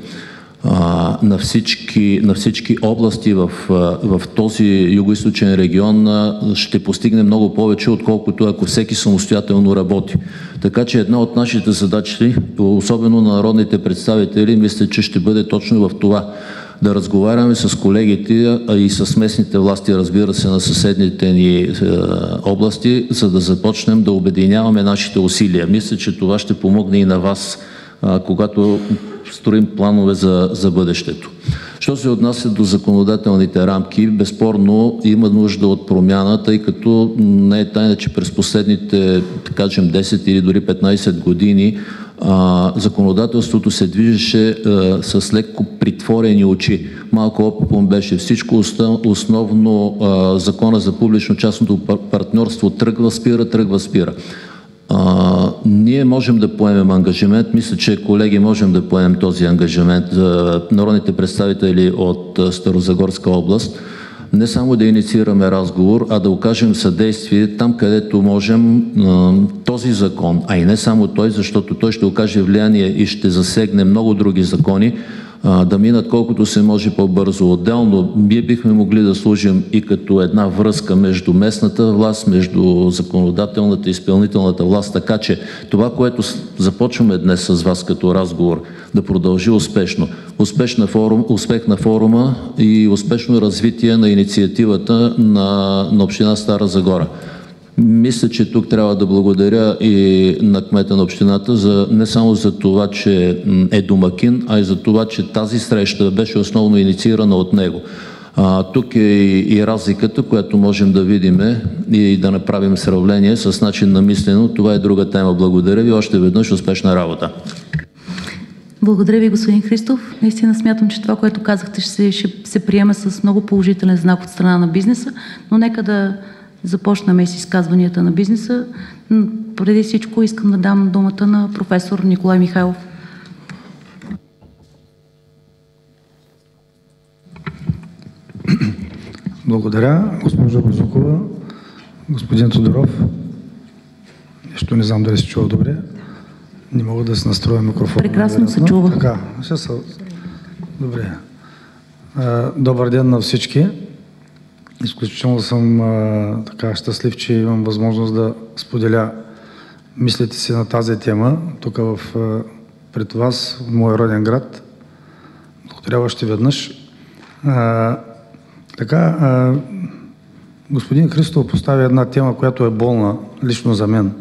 а, на, всички, на всички области в, а, в този югоизточен регион, а, ще постигне много повече, отколкото ако всеки самостоятелно работи. Така че една от нашите задачи, особено на народните представители, мисля, че ще бъде точно в това. Да разговаряме с колегите, а и с местните власти, разбира се, на съседните ни е, области, за да започнем да обединяваме нашите усилия. Мисля, че това ще помогне и на вас, а, когато строим планове за, за бъдещето. Що се отнася до законодателните рамки, безспорно има нужда от промяна, тъй като не е тайна, че през последните, да кажем, десет или дори петнайсет години а, законодателството се движеше а, с леко притворени очи. Малко опъпом беше всичко, основно а, закона за публично-частното партньорство тръгва, спира, тръгва, спира. А, ние можем да поемем ангажимент, мисля, че колеги можем да поемем този ангажимент за народните представители от Старозагорска област, не само да инициираме разговор, а да окажем съдействие там, където можем този закон, а и не само той, защото той ще окаже влияние и ще засегне много други закони, да минат колкото се може по-бързо. Отделно ние бихме могли да служим и като една връзка между местната власт, между законодателната и изпълнителната власт, така че това, което започваме днес с вас като разговор, да продължи успешно. Успешна форум, успех на форума и успешно развитие на инициативата на, на община Стара Загора. Мисля, че тук трябва да благодаря и на кмета на общината за, не само за това, че е домакин, а и за това, че тази среща беше основно инициирана от него. А, тук е и, и разликата, която можем да видим и да направим сравнение с начин на мислене. Това е друга тема. Благодаря ви още веднъж. Успешна работа! Благодаря ви, господин Христов. Наистина смятам, че това, което казахте, ще се, ще се приема с много положителен знак от страна на бизнеса, но нека да започнем и с изказванията на бизнеса. Преди всичко искам да дам думата на професор Николай Михайлов. Благодаря, госпожо Бозукова, господин Тодоров. Нещо не знам дали се чува добре. Не мога да се настроя микрофона. Прекрасно се чува. Така, ще са... Добре. Добър ден на всички. Изключително съм а, така щастлив, че имам възможност да споделя мислите си на тази тема, тук в, а, пред вас, в моя роден град. Благодаря още веднъж. А, така, а, господин Христов поставя една тема, която е болна лично за мен.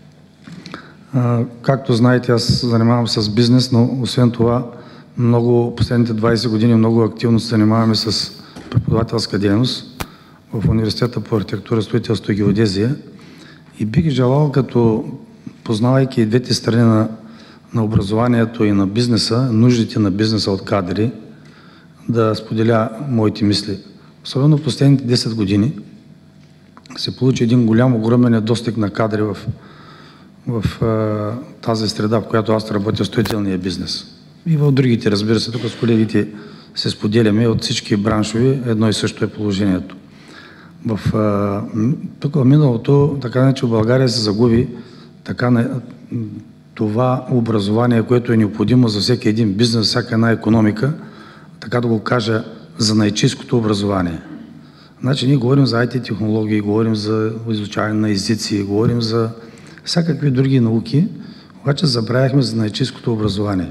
А, както знаете, аз занимавам с бизнес, но освен това, много последните двайсет години много активно се занимаваме с преподавателска дейност в Университета по архитектура, строителство и геодезия. И бих желал, като познавайки и двете страни на, на образованието и на бизнеса, нуждите на бизнеса от кадри, да споделя моите мисли. Особено в последните десет години се получи един голям, огромен недостиг на кадри в, в а, тази среда, в която аз работя, строителния бизнес. И в другите, разбира се, тук с колегите се споделяме от всички браншови, едно и също е положението. В, а, тук в миналото, така не, че в България се загуби така на това образование, което е необходимо за всеки един бизнес, всяка една икономика, така да го кажа, за наичийското образование. Значи ние говорим за ай ти технологии, говорим за изучаване на езици, говорим за всякакви други науки, обаче забравяхме за наичийското образование.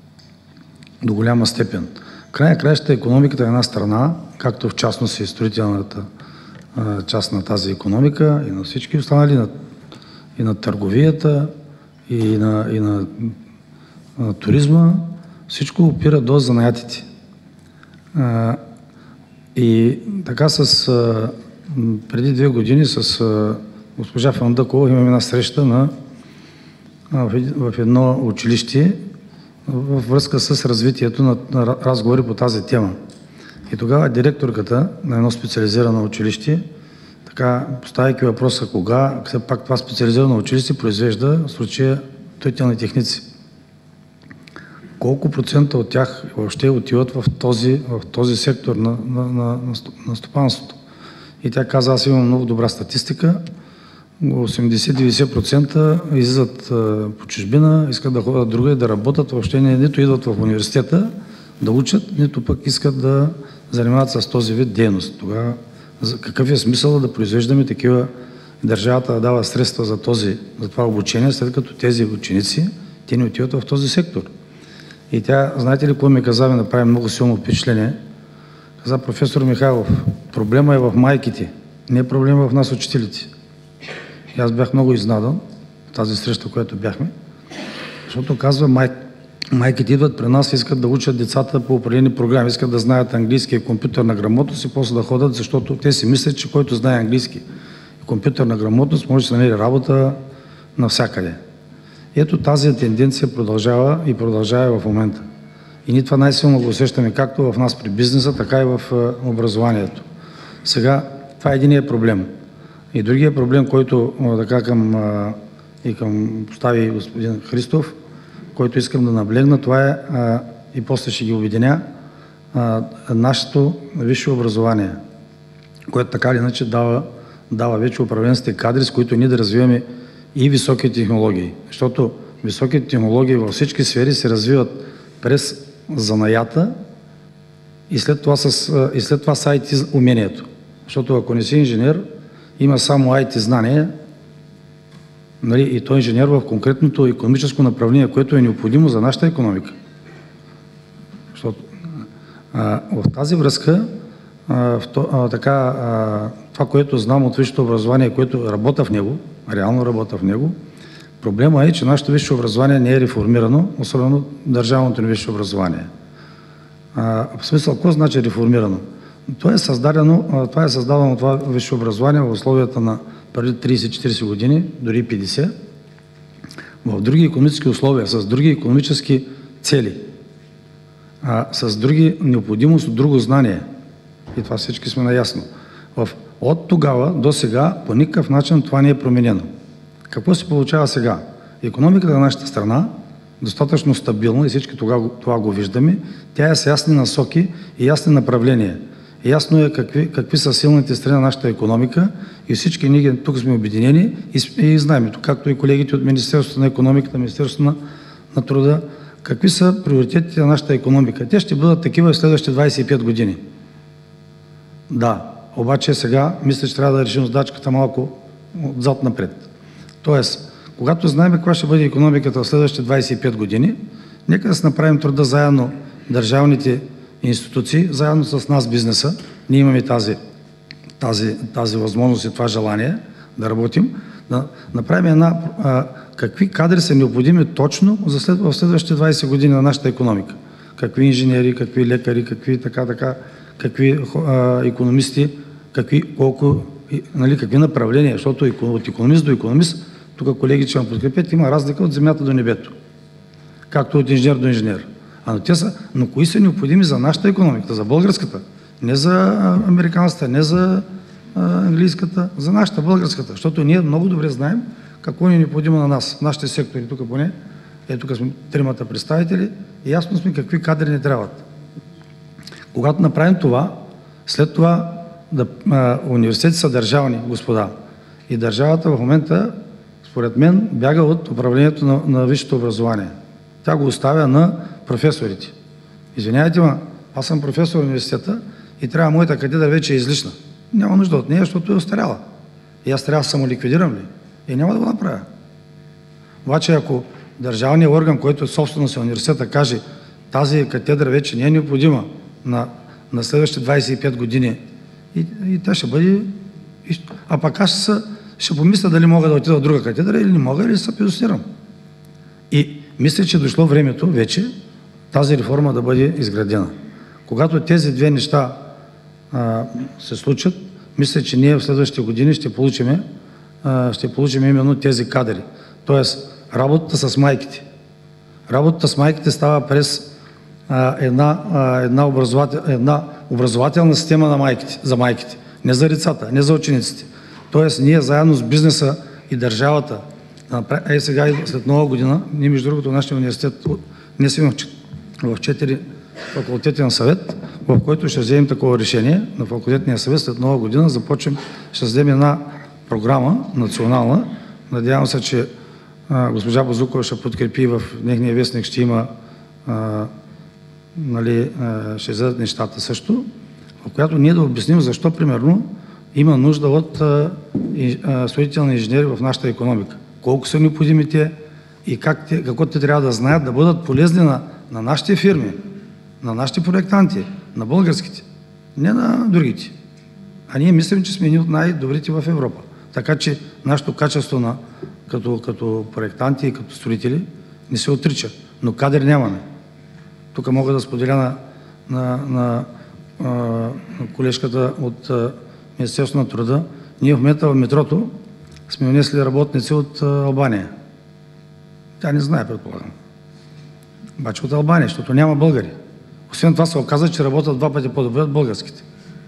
До голяма степен. Край на краищата икономиката е една страна, както в частност и строителната а, част на тази икономика и на всички останали, на, и на търговията, и на, и на, на туризма, всичко опира до занаятите. А, и така с а, преди две години с а, госпожа Фандъкова имаме една среща на, а, в, в едно училище във връзка с развитието на, на разговори по тази тема. И тогава директорката на едно специализирано училище, така поставяйки въпроса кога, все пак това специализирано училище произвежда в случая строителни техници. Колко процента от тях въобще отиват в този, в този сектор на, на, на, на стопанството? И тя каза, аз имам много добра статистика, осемдесет до деветдесет процента излизат а, по чужбина, искат да ходят друга и да работят, въобще не, нито идват в университета да учат, нито пък искат да занимават с този вид дейност. Тогава какъв е смисъл да произвеждаме такива, държавата да дава средства за, този, за това обучение, след като тези ученици, те не отиват в този сектор. И тя, знаете ли, какво ми каза, ми направи много силно впечатление? Каза професор Михайлов, проблема е в майките, не е проблема в нас учителите. И аз бях много изнадан в тази среща, която бяхме, защото казва, май, майките идват при нас и искат да учат децата по определени програми, искат да знаят английски и компютърна грамотност и после да ходят, защото те си мислят, че който знае английски и компютърна грамотност може да се намери работа навсякъде. Ето тази тенденция продължава и продължава в момента. И ние това най-силно го усещаме както в нас при бизнеса, така и в образованието. Сега, това е единият проблем. И другия проблем, който така към, и към постави господин Христов, който искам да наблегна, това е, а, и после ще ги обединя, а, нашето висше образование, което така или иначе дава, дава вече управленските кадри, с които ние да развиваме и високи технологии. Защото високите технологии във всички сфери се развиват през занаята и след това с, и след това с ай ти умението. Защото ако не си инженер, има само ай ти знание, нали, и той е инженер в конкретното икономическо направление, което е необходимо за нашата икономика. Защото, а, в тази връзка, а, в то, а, така, а, това, което знам от висшето образование, което работя в него, реално работя в него, проблема е, че нашето висше образование не е реформирано, особено държавното ни висше образование. А, в смисъл, какво значи реформирано? Това е създадено, това е създадено това висше образование в условията на преди трийсет-четирийсет години, дори петдесет, в други икономически условия, с други икономически цели, а с други необходимост от друго знание. И това всички сме наясно. В, от тогава до сега по никакъв начин това не е променено. Какво се получава сега? Икономиката на нашата страна достатъчно стабилна и всички това, това го виждаме. Тя е с ясни насоки и ясни направления. И ясно е какви, какви са силните страни на нашата икономика и всички ние тук сме обединени и, и знаем, както и колегите от Министерството на икономиката, Министерството на, на труда, какви са приоритетите на нашата икономика. Те ще бъдат такива в следващите двадесет и пет години. Да, обаче сега мисля, че трябва да решим задачката малко отзад напред. Тоест, когато знаем каква ще бъде икономиката в следващите двадесет и пет години, нека да се направим труда заедно държавните институции, заедно с нас бизнеса. Ние имаме тази, тази, тази възможност и това желание да работим, да направим една а, какви кадри са необходими точно за след, в следващите двадесет години на нашата икономика. Какви инженери, какви лекари, какви така, така, какви а, икономисти, какви, колко, нали, какви направления, защото от икономист до икономист, тук колеги ще ме подкрепят, има разлика от земята до небето, както от инженер до инженер. А, но, те са, но кои са необходими за нашата икономика, за българската, не за американската, не за а, английската, за нашата българската, защото ние много добре знаем какво е необходимо на нас, нашите сектори, тук поне, е тук сме тримата представители и ясно сме какви кадри ни трябват. Когато направим това, след това да, а, университети са държавни, господа, и държавата в момента, според мен, бяга от управлението на, на висшето образование. Тя го оставя на професорите. Извинявайте, ма, аз съм професор в университета и трябва моята катедра вече е излишна. Няма нужда от нея, защото е остаряла. И аз трябва да самоликвидирам ли? И няма да го направя. Обаче, ако държавният орган, който е собственост на университета, каже, тази катедра вече не е необходима на, на следващите двадесет и пет години, и, и тя ще бъде... А пък аз ще, ще помисля дали мога да отида в друга катедра или не мога, или се пенсионирам. И мисля, че дошло времето вече тази реформа да бъде изградена. Когато тези две неща а, се случат, мисля, че ние в следващите години ще получим, а, ще получим именно тези кадри. Тоест, работата с майките. Работата с майките става през а, една, а, една, образовател, една образователна система на майките, за майките. Не за децата, не за учениците. Тоест, ние заедно с бизнеса и държавата, е сега и след нова година, ние между другото нашия университет, ние сме в четири факултетен съвет, в който ще вземем такова решение на факултетния съвет след нова година, започнем, ще вземем една програма национална. Надявам се, че а, госпожа Бозукова ще подкрепи, в нехния вестник ще има, а, нали, а, ще взедат нещата също, в която ние да обясним защо, примерно, има нужда от а, и, а, строителни инженери в нашата икономика. Колко са необходими те и как те, какво те трябва да знаят, да бъдат полезни на, на нашите фирми, на нашите проектанти, на българските, не на другите. А ние мислим, че сме едни от най-добрите в Европа. Така че нашето качество на, като, като проектанти и като строители не се отрича, но кадри нямаме. Тук мога да споделя на, на, на, на колежката от Министерството на труда. Ние в момента в метрото сме унесли работници от Албания. Тя не знае, предполагам. Обаче от Албания, защото няма българи. Освен това се оказа, че работят два пъти по-добре от българските.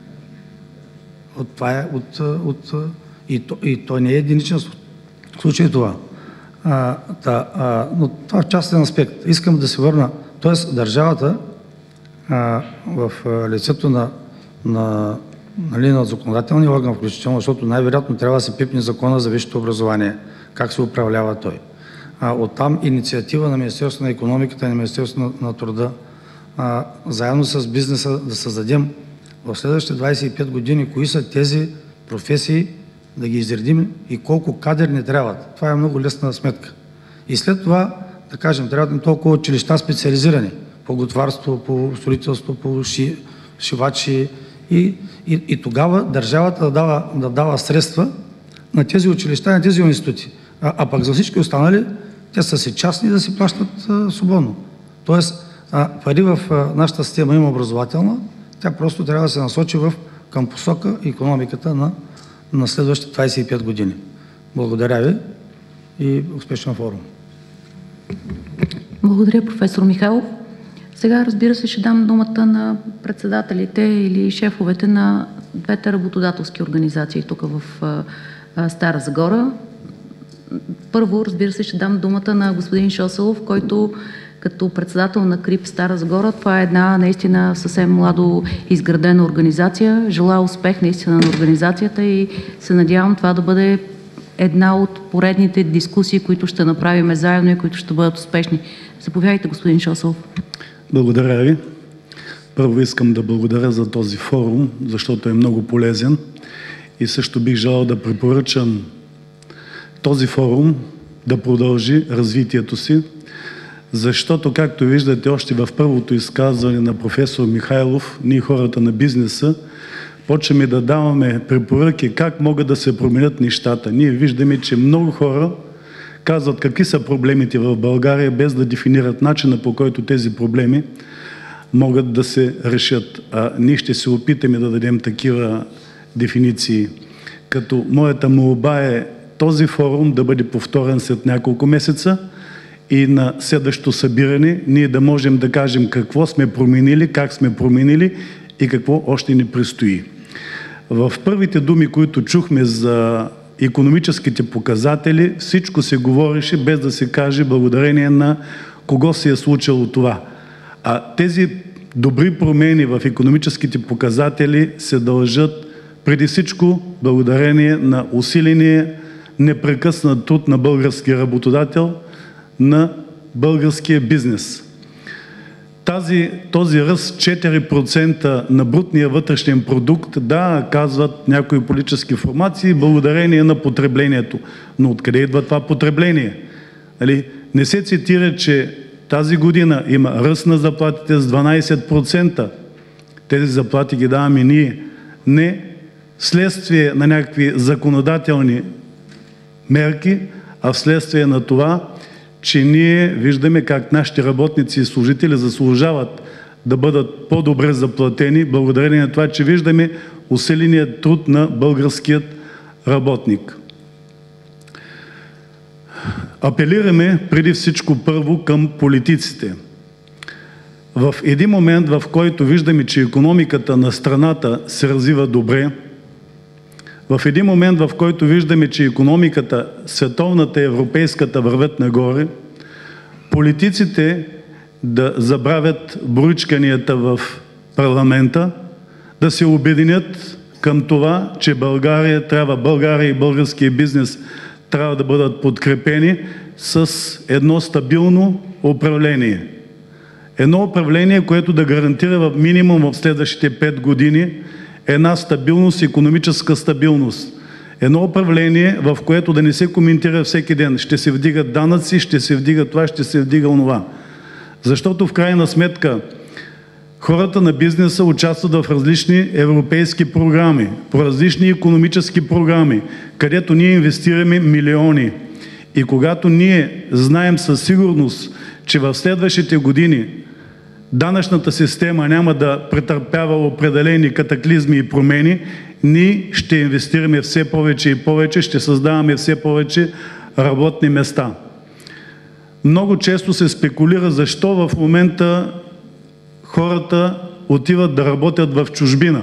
От това е, от, от, и, то, и то не е единичен случай това. А, та, а, но това е частен аспект. Искам да се върна. Тоест, държавата а, в а, лицето на, на, нали, на законодателния орган, включително, защото най-вероятно трябва да се пипне закона за висшето образование, как се управлява той. А, оттам инициатива на Министерството на икономиката и на Министерството на, на труда, а, заедно с бизнеса да създадем в следващите двадесет и пет години кои са тези професии, да ги изредим и колко кадри не трябват. Това е много лесна сметка. И след това, да кажем, трябват толкова училища специализирани по готварство, по строителство, по ши, шивачи и, и, и тогава държавата да дава, да дава средства на тези училища и на тези институти. А, а пък за всички останали, те са си частни да си плащат а, свободно. Тоест, а, пари в а, нашата система има образователна, тя просто трябва да се насочи в, към посока икономиката на, на следващите двадесет и пет години. Благодаря ви и успешен форум. Благодаря, професор Михайлов. Сега, разбира се, ще дам думата на председателите или шефовете на двете работодателски организации тук в а, Стара Загора. Първо, разбира се, ще дам думата на господин Шоселов, който като председател на КРИП Стара Загора, това е една наистина съвсем младо изградена организация. Желая успех наистина на организацията и се надявам това да бъде една от поредните дискусии, които ще направим заедно и които ще бъдат успешни. Заповядайте, господин Шоселов. Благодаря ви. Първо искам да благодаря за този форум, защото е много полезен и също бих желал да препоръчам този форум да продължи развитието си, защото, както виждате още в първото изказване на професор Михайлов, ние хората на бизнеса почваме да даваме препоръки как могат да се променят нещата. Ние виждаме, че много хора казват какви са проблемите в България, без да дефинират начина, по който тези проблеми могат да се решат. А ние ще се опитаме да дадем такива дефиниции. Като моята молба е този форум да бъде повторен след няколко месеца и на следващото събиране ние да можем да кажем какво сме променили, как сме променили и какво още ни предстои. В първите думи, които чухме за икономическите показатели, всичко се говореше без да се каже благодарение на кого се е случило това. А тези добри промени в икономическите показатели се дължат преди всичко благодарение на усиления непрекъснат труд на българския работодател, на българския бизнес. Тази, този ръст четири процента на брутния вътрешен продукт, да, казват някои политически формации, благодарение на потреблението. Но откъде идва това потребление? Нали? Не се цитира, че тази година има ръст на заплатите с дванайсет процента. Тези заплати ги даваме ние. Не вследствие на някакви законодателни мерки, а вследствие на това, че ние виждаме как нашите работници и служители заслужават да бъдат по-добре заплатени, благодарение на това, че виждаме усиленият труд на българският работник. Апелираме преди всичко първо към политиците. В един момент, в който виждаме, че икономиката на страната се развива добре, в един момент, в който виждаме, че икономиката, световната и европейската вървят нагоре, политиците да забравят боричканията в парламента, да се обединят към това, че България трябва, България и българския бизнес трябва да бъдат подкрепени с едно стабилно управление. Едно управление, което да гарантира в минимум в следващите пет години една стабилност, икономическа стабилност. Едно управление, в което да не се коментира всеки ден. Ще се вдигат данъци, ще се вдига това, ще се вдига онова. Защото в крайна сметка хората на бизнеса участват в различни европейски програми, по различни икономически програми, където ние инвестираме милиони. И когато ние знаем със сигурност, че в следващите години данъчната система няма да претърпява определени катаклизми и промени, ние ще инвестираме все повече и повече, ще създаваме все повече работни места. Много често се спекулира защо в момента хората отиват да работят в чужбина,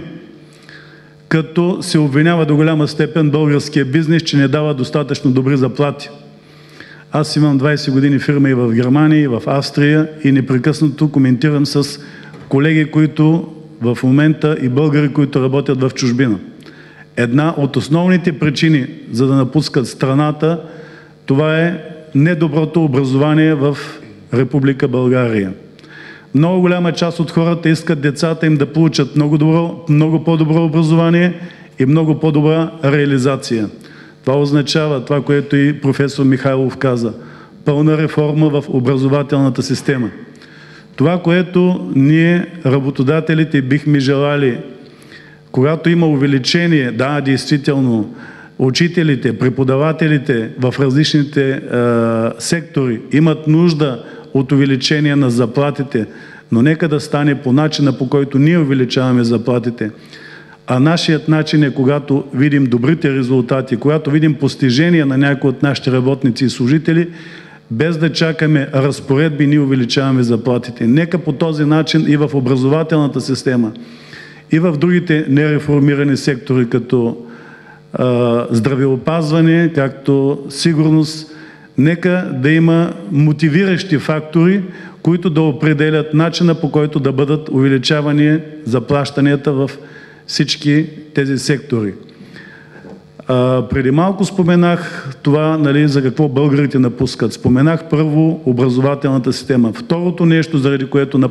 като се обвинява до голяма степен българския бизнес, че не дава достатъчно добри заплати. Аз имам двайсет години фирма и в Германия, и в Австрия и непрекъснато коментирам с колеги, които в момента и българи, които работят в чужбина. Една от основните причини, за да напускат страната, това е недоброто образование в Република България. Много голяма част от хората искат децата им да получат много, добро, много по-добро образование и много по-добра реализация. Това означава това, което и професор Михайлов каза. Пълна реформа в образователната система. Това, което ние, работодателите, бихме желали, когато има увеличение, да, действително, учителите, преподавателите в различните е, сектори имат нужда от увеличение на заплатите, но нека да стане по начина, по който ние увеличаваме заплатите. А нашият начин е, когато видим добрите резултати, когато видим постижения на някои от нашите работници и служители, без да чакаме разпоредби, ние увеличаваме заплатите. Нека по този начин и в образователната система, и в другите нереформирани сектори, като а, здравеопазване, както сигурност, нека да има мотивиращи фактори, които да определят начина, по който да бъдат увеличавани заплащанията в всички тези сектори. А, преди малко споменах това, нали, за какво българите напускат. Споменах първо образователната система. Второто нещо, заради което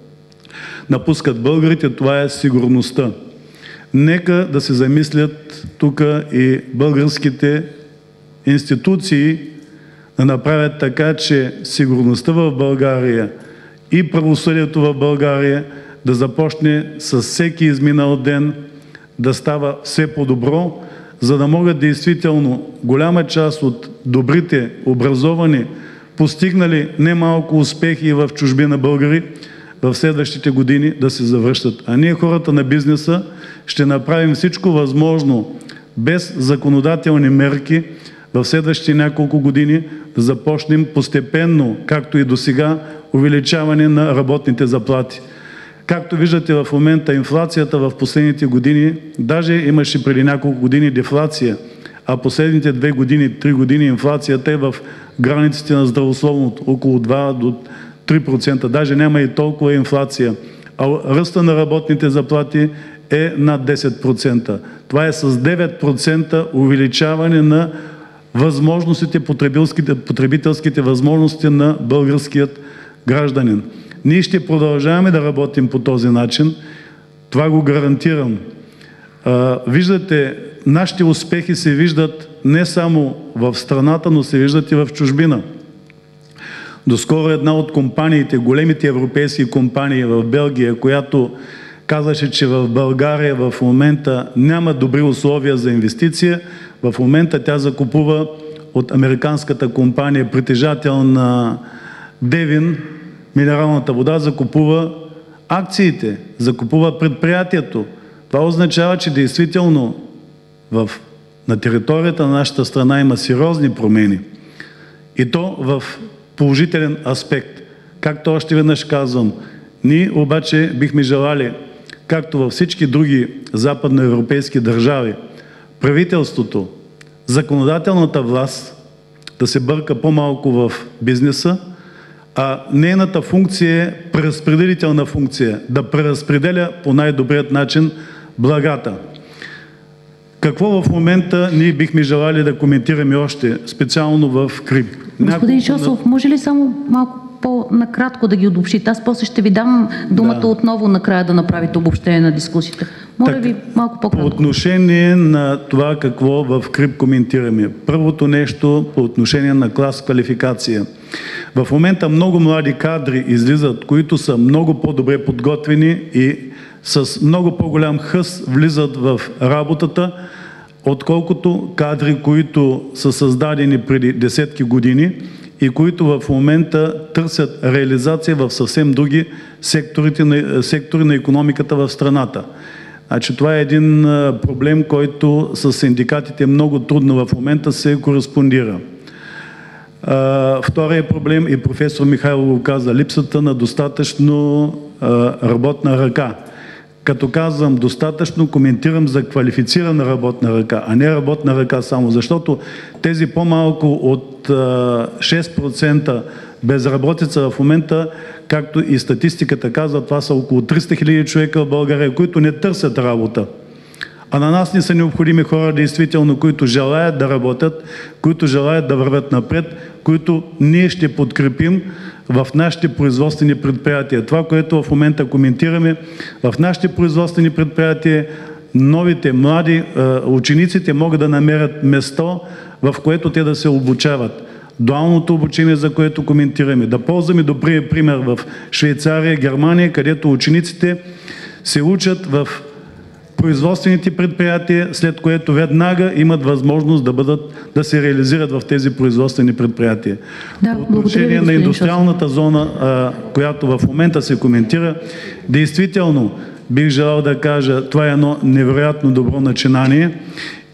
напускат българите, това е сигурността. Нека да се замислят тук и българските институции да направят така, че сигурността в България и правосъдието в България да започне с всеки изминал ден да става все по-добро, за да могат действително голяма част от добрите, образовани, постигнали немалко успехи в чужбина българи в следващите години да се завръщат. А ние, хората на бизнеса, ще направим всичко възможно без законодателни мерки в следващите няколко години да започнем постепенно, както и до сега, увеличаване на работните заплати. Както виждате в момента, инфлацията в последните години, даже имаше преди няколко години дефлация, а последните две години, три години инфлацията е в границите на здравословното, около два до три процента, даже няма и толкова инфлация. А ръста на работните заплати е над десет процента. Това е с девет процента увеличаване на възможностите, потребителските, потребителските възможности на българският гражданин. Ние ще продължаваме да работим по този начин. Това го гарантирам. А, виждате, нашите успехи се виждат не само в страната, но се виждат и в чужбина. Доскоро една от компаниите, големите европейски компании в Белгия, която казваше, че в България в момента няма добри условия за инвестиция, в момента тя закупува от американската компания, притежател на Девин, минералната вода, закупува акциите, закупува предприятието. Това означава, че действително в, на територията на нашата страна има сериозни промени. И то в положителен аспект. Както още веднъж казвам, ние обаче бихме желали, както във всички други западноевропейски държави, правителството, законодателната власт да се бърка по-малко в бизнеса, а нейната функция е преразпределителна функция, да преразпределя по най-добрият начин благата. Какво в момента ние бихме желали да коментираме още, специално в Крим? Господин Шосов, може ли само малко по-накратко да ги обобщите? Аз после ще ви дам думата да. отново накрая да направите обобщение на дискусията. Моля так, ви малко по-кратко. По отношение на това какво в Крим коментираме. Първото нещо по отношение на клас квалификация. В момента много млади кадри излизат, които са много по-добре подготвени и с много по-голям хъс влизат в работата, отколкото кадри, които са създадени преди десетки години и които в момента търсят реализация в съвсем други секторите на, сектори на икономиката в страната. Значи, това е един проблем, който с синдикатите много трудно в момента се кореспондира. Вторият проблем, и професор Михайлов го каза, липсата на достатъчно работна ръка. Като казвам достатъчно, коментирам за квалифицирана работна ръка, а не работна ръка само, защото тези по-малко от шест процента безработица в момента, както и статистиката казва, това са около триста хиляди човека в България, които не търсят работа. А на нас не са необходими хора, действително, които желаят да работят, които желаят да вървят напред, които ние ще подкрепим в нашите производствени предприятия. Това, което в момента коментираме, в нашите производствени предприятия, новите, млади учениците могат да намерят место, в което те да се обучават. Дуалното обучение, за което коментираме. Да ползваме добрия пример в Швейцария, Германия, където учениците се учат в производствените предприятия, след което веднага имат възможност да бъдат, да се реализират в тези производствени предприятия. Да, по отношение на индустриалната зона, а, която в момента се коментира, действително бих желал да кажа, това е едно невероятно добро начинание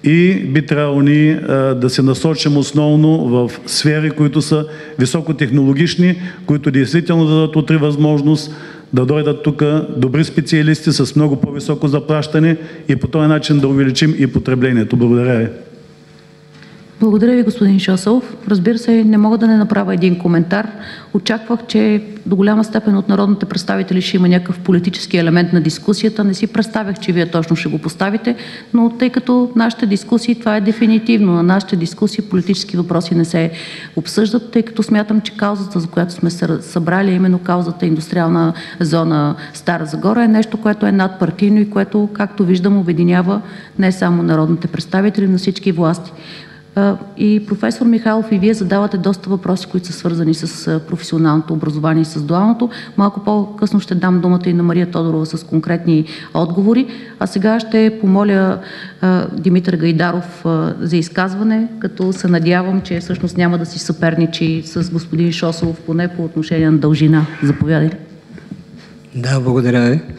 и би трябвало ни а, да се насочим основно в сфери, които са високотехнологични, които действително дадат утре възможност да дойдат тук добри специалисти с много по-високо заплащане и по този начин да увеличим и потреблението. Благодаря ви. Благодаря ви, господин Шосалов. Разбира се, не мога да не направя един коментар. Очаквах, че до голяма степен от народните представители ще има някакъв политически елемент на дискусията. Не си представях, че вие точно ще го поставите, но тъй като нашите дискусии, това е дефинитивно. На нашите дискусии политически въпроси не се обсъждат, тъй като смятам, че каузата, за която сме се събрали, именно каузата индустриална зона Стара Загора, е нещо, което е надпартийно и което, както виждам, обединява не само народните представители, но всички власти. И професор Михайлов, и вие задавате доста въпроси, които са свързани с професионалното образование и с дуалното. Малко по-късно ще дам думата и на Мария Тодорова с конкретни отговори. А сега ще помоля Димитър Гайдаров за изказване, като се надявам, че всъщност няма да си съперничи с господин Шосалов, поне по отношение на дължина. Заповядайте. Да, благодаря ви.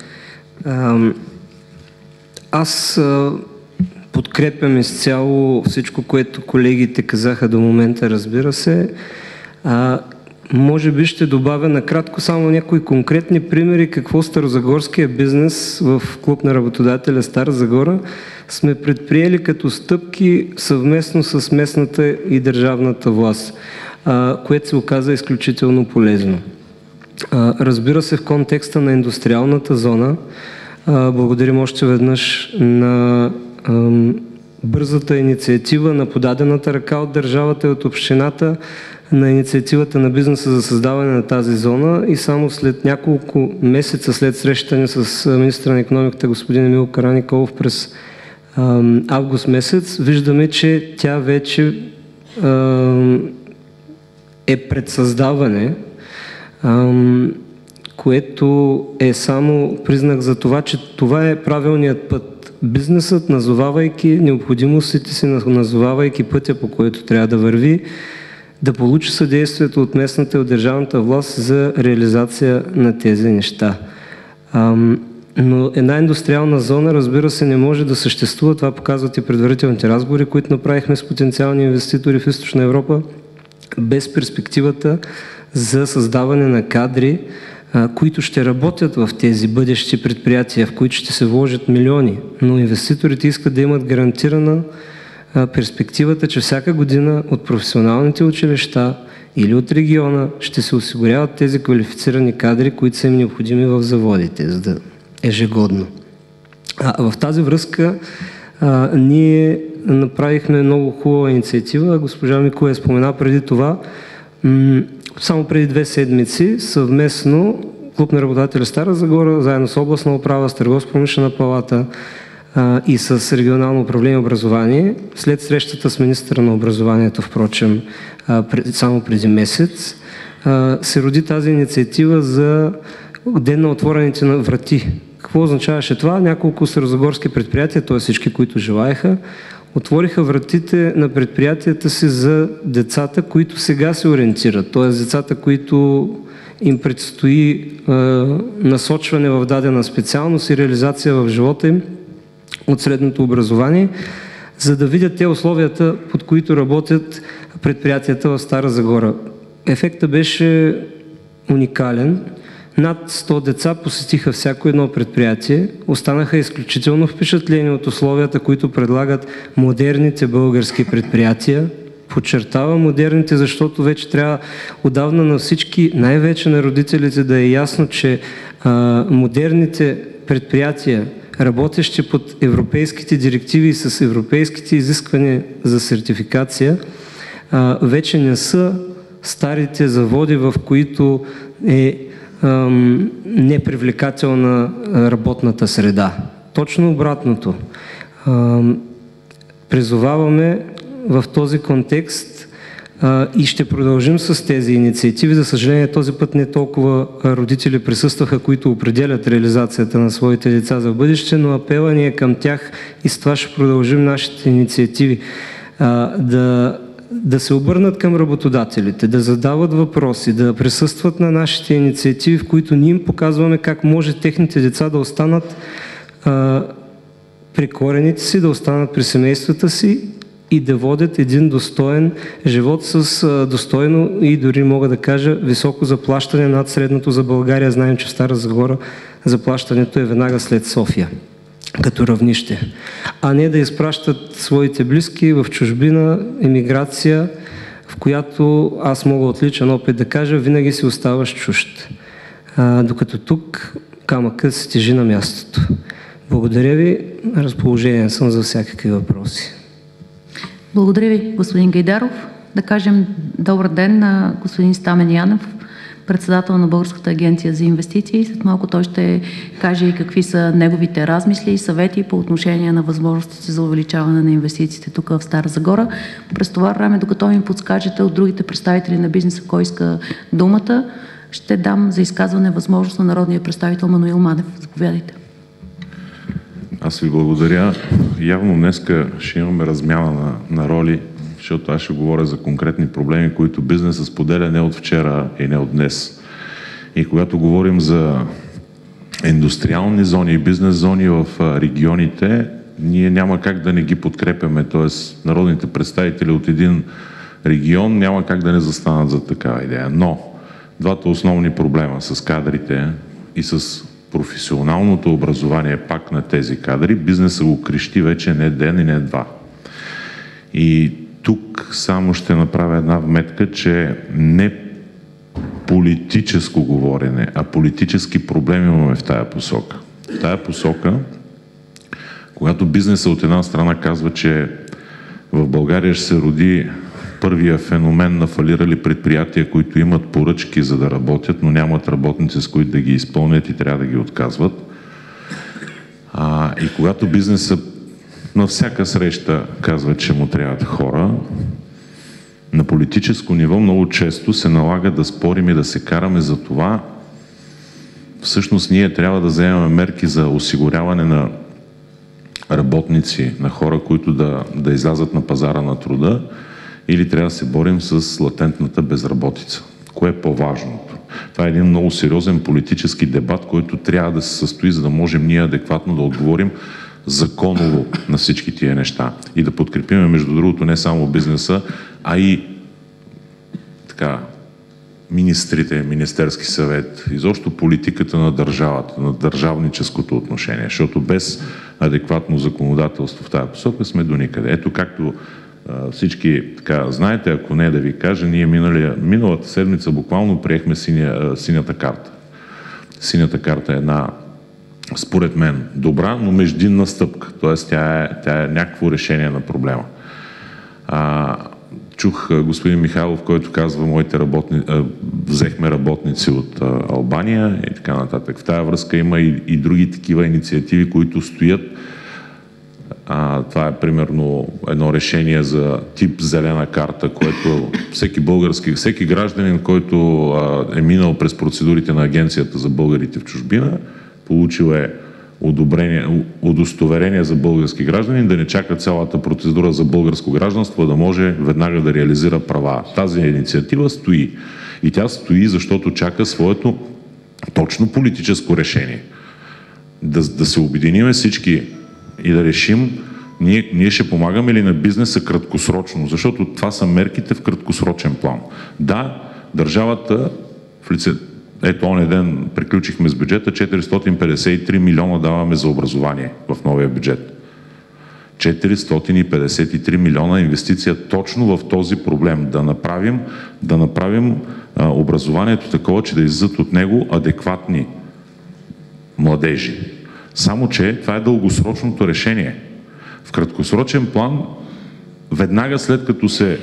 Аз подкрепям изцяло всичко, което колегите казаха до момента, разбира се. А, може би ще добавя накратко само някои конкретни примери какво старозагорския бизнес в клуб на работодателя Стара Загора сме предприели като стъпки съвместно с местната и държавната власт, а, което се оказа изключително полезно. А, разбира се, в контекста на индустриалната зона, а, благодарим още веднъж на бързата инициатива на подадената ръка от държавата и от общината на инициативата на бизнеса за създаване на тази зона и само след няколко месеца след срещане с министъра на икономиката господин Емил Караниколов през август месец виждаме, че тя вече е пред създаване, което е само признак за това, че това е правилният път. Бизнесът, назовавайки необходимостите си, назовавайки пътя, по който трябва да върви, да получи съдействието от местната и от държавната власт за реализация на тези неща. Ам, но една индустриална зона, разбира се, не може да съществува. Това показват и предварителните разговори, които направихме с потенциални инвеститори в Източна Европа, без перспективата за създаване на кадри, които ще работят в тези бъдещи предприятия, в които ще се вложат милиони. Но инвеститорите искат да имат гарантирана перспективата, че всяка година от професионалните училища или от региона ще се осигуряват тези квалифицирани кадри, които са им необходими в заводите, за да ежегодно. А, в тази връзка а, ние направихме много хубава инициатива. Госпожа Микова я спомена преди това. Само преди две седмици съвместно клуб на работодателя Стара Загора, заедно с областна управа, с Търговско-промишлена палата а, и с регионално управление образование, след срещата с министъра на образованието, впрочем, а, пред, само преди месец, а, се роди тази инициатива за Ден на отворените на врати. Какво означаваше това? Няколко старозагорски предприятия, т.е. всички, които желаеха, отвориха вратите на предприятията си за децата, които сега се ориентират, т.е. децата, които им предстои е, насочване в дадена специалност и реализация в живота им от средното образование, за да видят те условията, под които работят предприятията в Стара Загора. Ефектът беше уникален. Над сто деца посетиха всяко едно предприятие, останаха изключително впечатлени от условията, които предлагат модерните български предприятия. Подчертавам модерните, защото вече трябва отдавна на всички, най-вече на родителите, да е ясно, че а, модерните предприятия, работещи под европейските директиви и с европейските изисквания за сертификация, а, вече не са старите заводи, в които е непривлекателна работната среда. Точно обратното. Призоваваме в този контекст и ще продължим с тези инициативи. За съжаление, този път не толкова родители присъстваха, които определят реализацията на своите деца за бъдеще, но апела ни е към тях и с това ще продължим нашите инициативи. Да да се обърнат към работодателите, да задават въпроси, да присъстват на нашите инициативи, в които ние им показваме как може техните деца да останат а, при корените си, да останат при семействата си и да водят един достоен живот с а, достойно и дори мога да кажа високо заплащане над средното за България. Знаем, че в Стара Загора заплащането е веднага след София като равнище. А не да изпращат своите близки в чужбина, емиграция, в която аз мога от личен опит да кажа, винаги си оставаш чужд. А, докато тук камъкът се тежи на мястото. Благодаря ви. На разположение съм за всякакви въпроси. Благодаря ви, господин Гайдаров. Да кажем добър ден на господин Стамен Янев, председател на Българската агенция за инвестиции. След малко той ще каже и какви са неговите размисли и съвети по отношение на възможностите за увеличаване на инвестициите тук в Стара Загора. През това време, докато ми подскажете от другите представители на бизнеса, кой иска думата, ще дам за изказване възможност на народния представител Мануил Манев. Заповядайте. Аз ви благодаря. Явно днеска ще имаме размяна на, на роли, защото аз ще говоря за конкретни проблеми, които бизнесът споделя не от вчера и не от днес. И когато говорим за индустриални зони и бизнес зони в регионите, ние няма как да не ги подкрепяме, т.е. народните представители от един регион няма как да не застанат за такава идея. Но двата основни проблема с кадрите и с професионалното образование пак на тези кадри, бизнесът го крещи вече не ден и не два. И тук само ще направя една вметка, че не политическо говорене, а политически проблеми имаме в тая посока. В тая посока, когато бизнесът от една страна казва, че в България ще се роди първия феномен на фалирали предприятия, които имат поръчки за да работят, но нямат работници, с които да ги изпълнят и трябва да ги отказват. А, и когато бизнесът на всяка среща казва, че му трябват хора, на политическо ниво много често се налага да спорим и да се караме за това. Всъщност ние трябва да вземем мерки за осигуряване на работници, на хора, които да, да излязат на пазара на труда, или трябва да се борим с латентната безработица. Кое е по-важното? Това е един много сериозен политически дебат, който трябва да се състои, за да можем ние адекватно да отговорим законово на всички тия неща и да подкрепим, между другото, не само бизнеса, а и така, министрите, Министерски съвет, изобщо политиката на държавата, на държавническото отношение, защото без адекватно законодателство в тази посока сме до никъде. Ето както всички така знаете, ако не да ви кажа, ние миналия, миналата седмица буквално приехме синя, синята карта. Синята карта е една, според мен, добра, но междинна стъпка. Тоест тя е, тя е някакво решение на проблема. А, чух господин Михайлов, който казва, моите работни, а, взехме работници от а, Албания и така нататък. В тази връзка има и, и други такива инициативи, които стоят. А, това е примерно едно решение за тип зелена карта, което всеки български, всеки гражданин, който а, е минал през процедурите на Агенцията за българите в чужбина, получил е одобрение, удостоверение за български гражданин, да не чака цялата процедура за българско гражданство, да може веднага да реализира права. Тази инициатива стои. И тя стои, защото чака своето точно политическо решение. Да, да се обединиме всички и да решим, ние, ние ще помагаме ли на бизнеса краткосрочно, защото това са мерките в краткосрочен план. Да, държавата в лице, ето оня ден приключихме с бюджета, четиристотин петдесет и три милиона даваме за образование в новия бюджет. четиристотин петдесет и три милиона инвестиция точно в този проблем. Да направим, да направим а, образованието такова, че да излизат от него адекватни младежи. Само че това е дългосрочното решение. В краткосрочен план, веднага след като се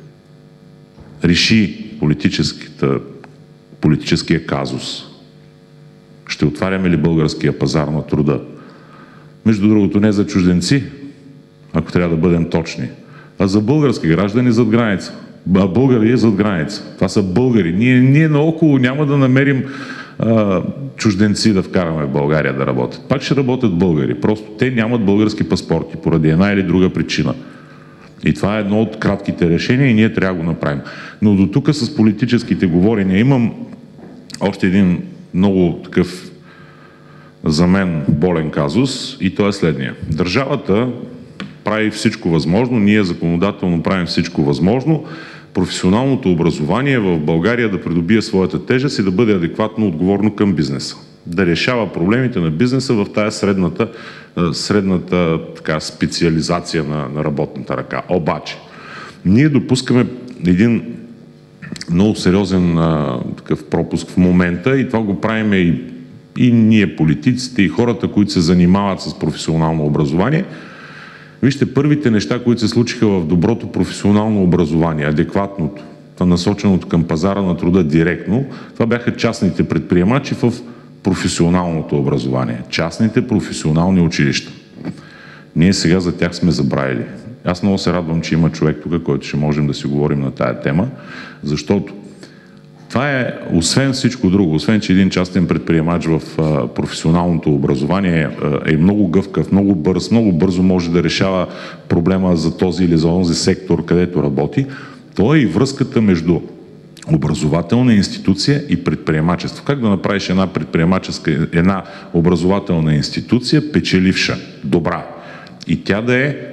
реши политическия казус, ще отваряме ли българския пазар на труда? Между другото, не за чужденци, ако трябва да бъдем точни, а за български граждани зад граница. А българи е зад граница. Това са българи. Ние, ние наоколо няма да намерим а, чужденци да вкараме в България да работят. Пак ще работят българи. Просто те нямат български паспорти поради една или друга причина. И това е едно от кратките решения и ние трябва да го направим. Но до тук с политическите говорения имам още един много такъв за мен болен казус и той е следния. Държавата прави всичко възможно, ние законодателно правим всичко възможно, професионалното образование в България да придобие своята тежест и да бъде адекватно отговорно към бизнеса. Да решава проблемите на бизнеса в тая средната, средната така, специализация на, на работната ръка. Обаче, ние допускаме един много сериозен а, такъв пропуск в момента и това го правим и, и ние политиците, и хората, които се занимават с професионално образование. Вижте, първите неща, които се случиха в доброто професионално образование, адекватното, насоченото към пазара на труда директно, това бяха частните предприемачи в професионалното образование, частните професионални училища. Ние сега за тях сме забравили. Аз много се радвам, че има човек тук, който ще можем да си говорим на тая тема, защото това е, освен всичко друго, освен че един частен предприемач в а, професионалното образование е, е много гъвкав, много бърз, много бързо може да решава проблема за този или за онзи сектор, където работи, то е и връзката между образователна институция и предприемачество. Как да направиш една предприемаческа, една образователна институция печеливша, добра и тя да е,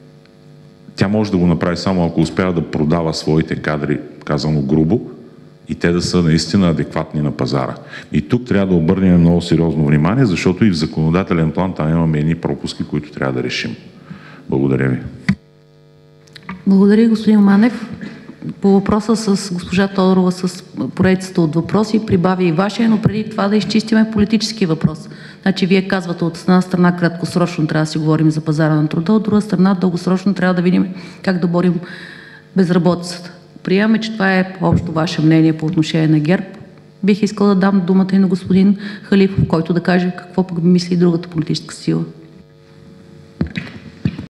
тя може да го направи само ако успява да продава своите кадри, казано грубо, и те да са наистина адекватни на пазара. И тук трябва да обърнем много сериозно внимание, защото и в законодателен план там имаме едни пропуски, които трябва да решим. Благодаря ви. Благодаря, господин Манев. По въпроса с госпожа Тодорова с поредицата от въпроси прибави и вашия, но преди това да изчистиме политически въпрос. Значи вие казвате от една страна краткосрочно трябва да си говорим за пазара на труда, от друга страна дългосрочно трябва да видим как да борим безработицата. Приемаме, че това е общо ваше мнение по отношение на ГЕРБ. Бих искала да дам думата и на господин Халифов, който да каже какво пък мисли другата политическа сила.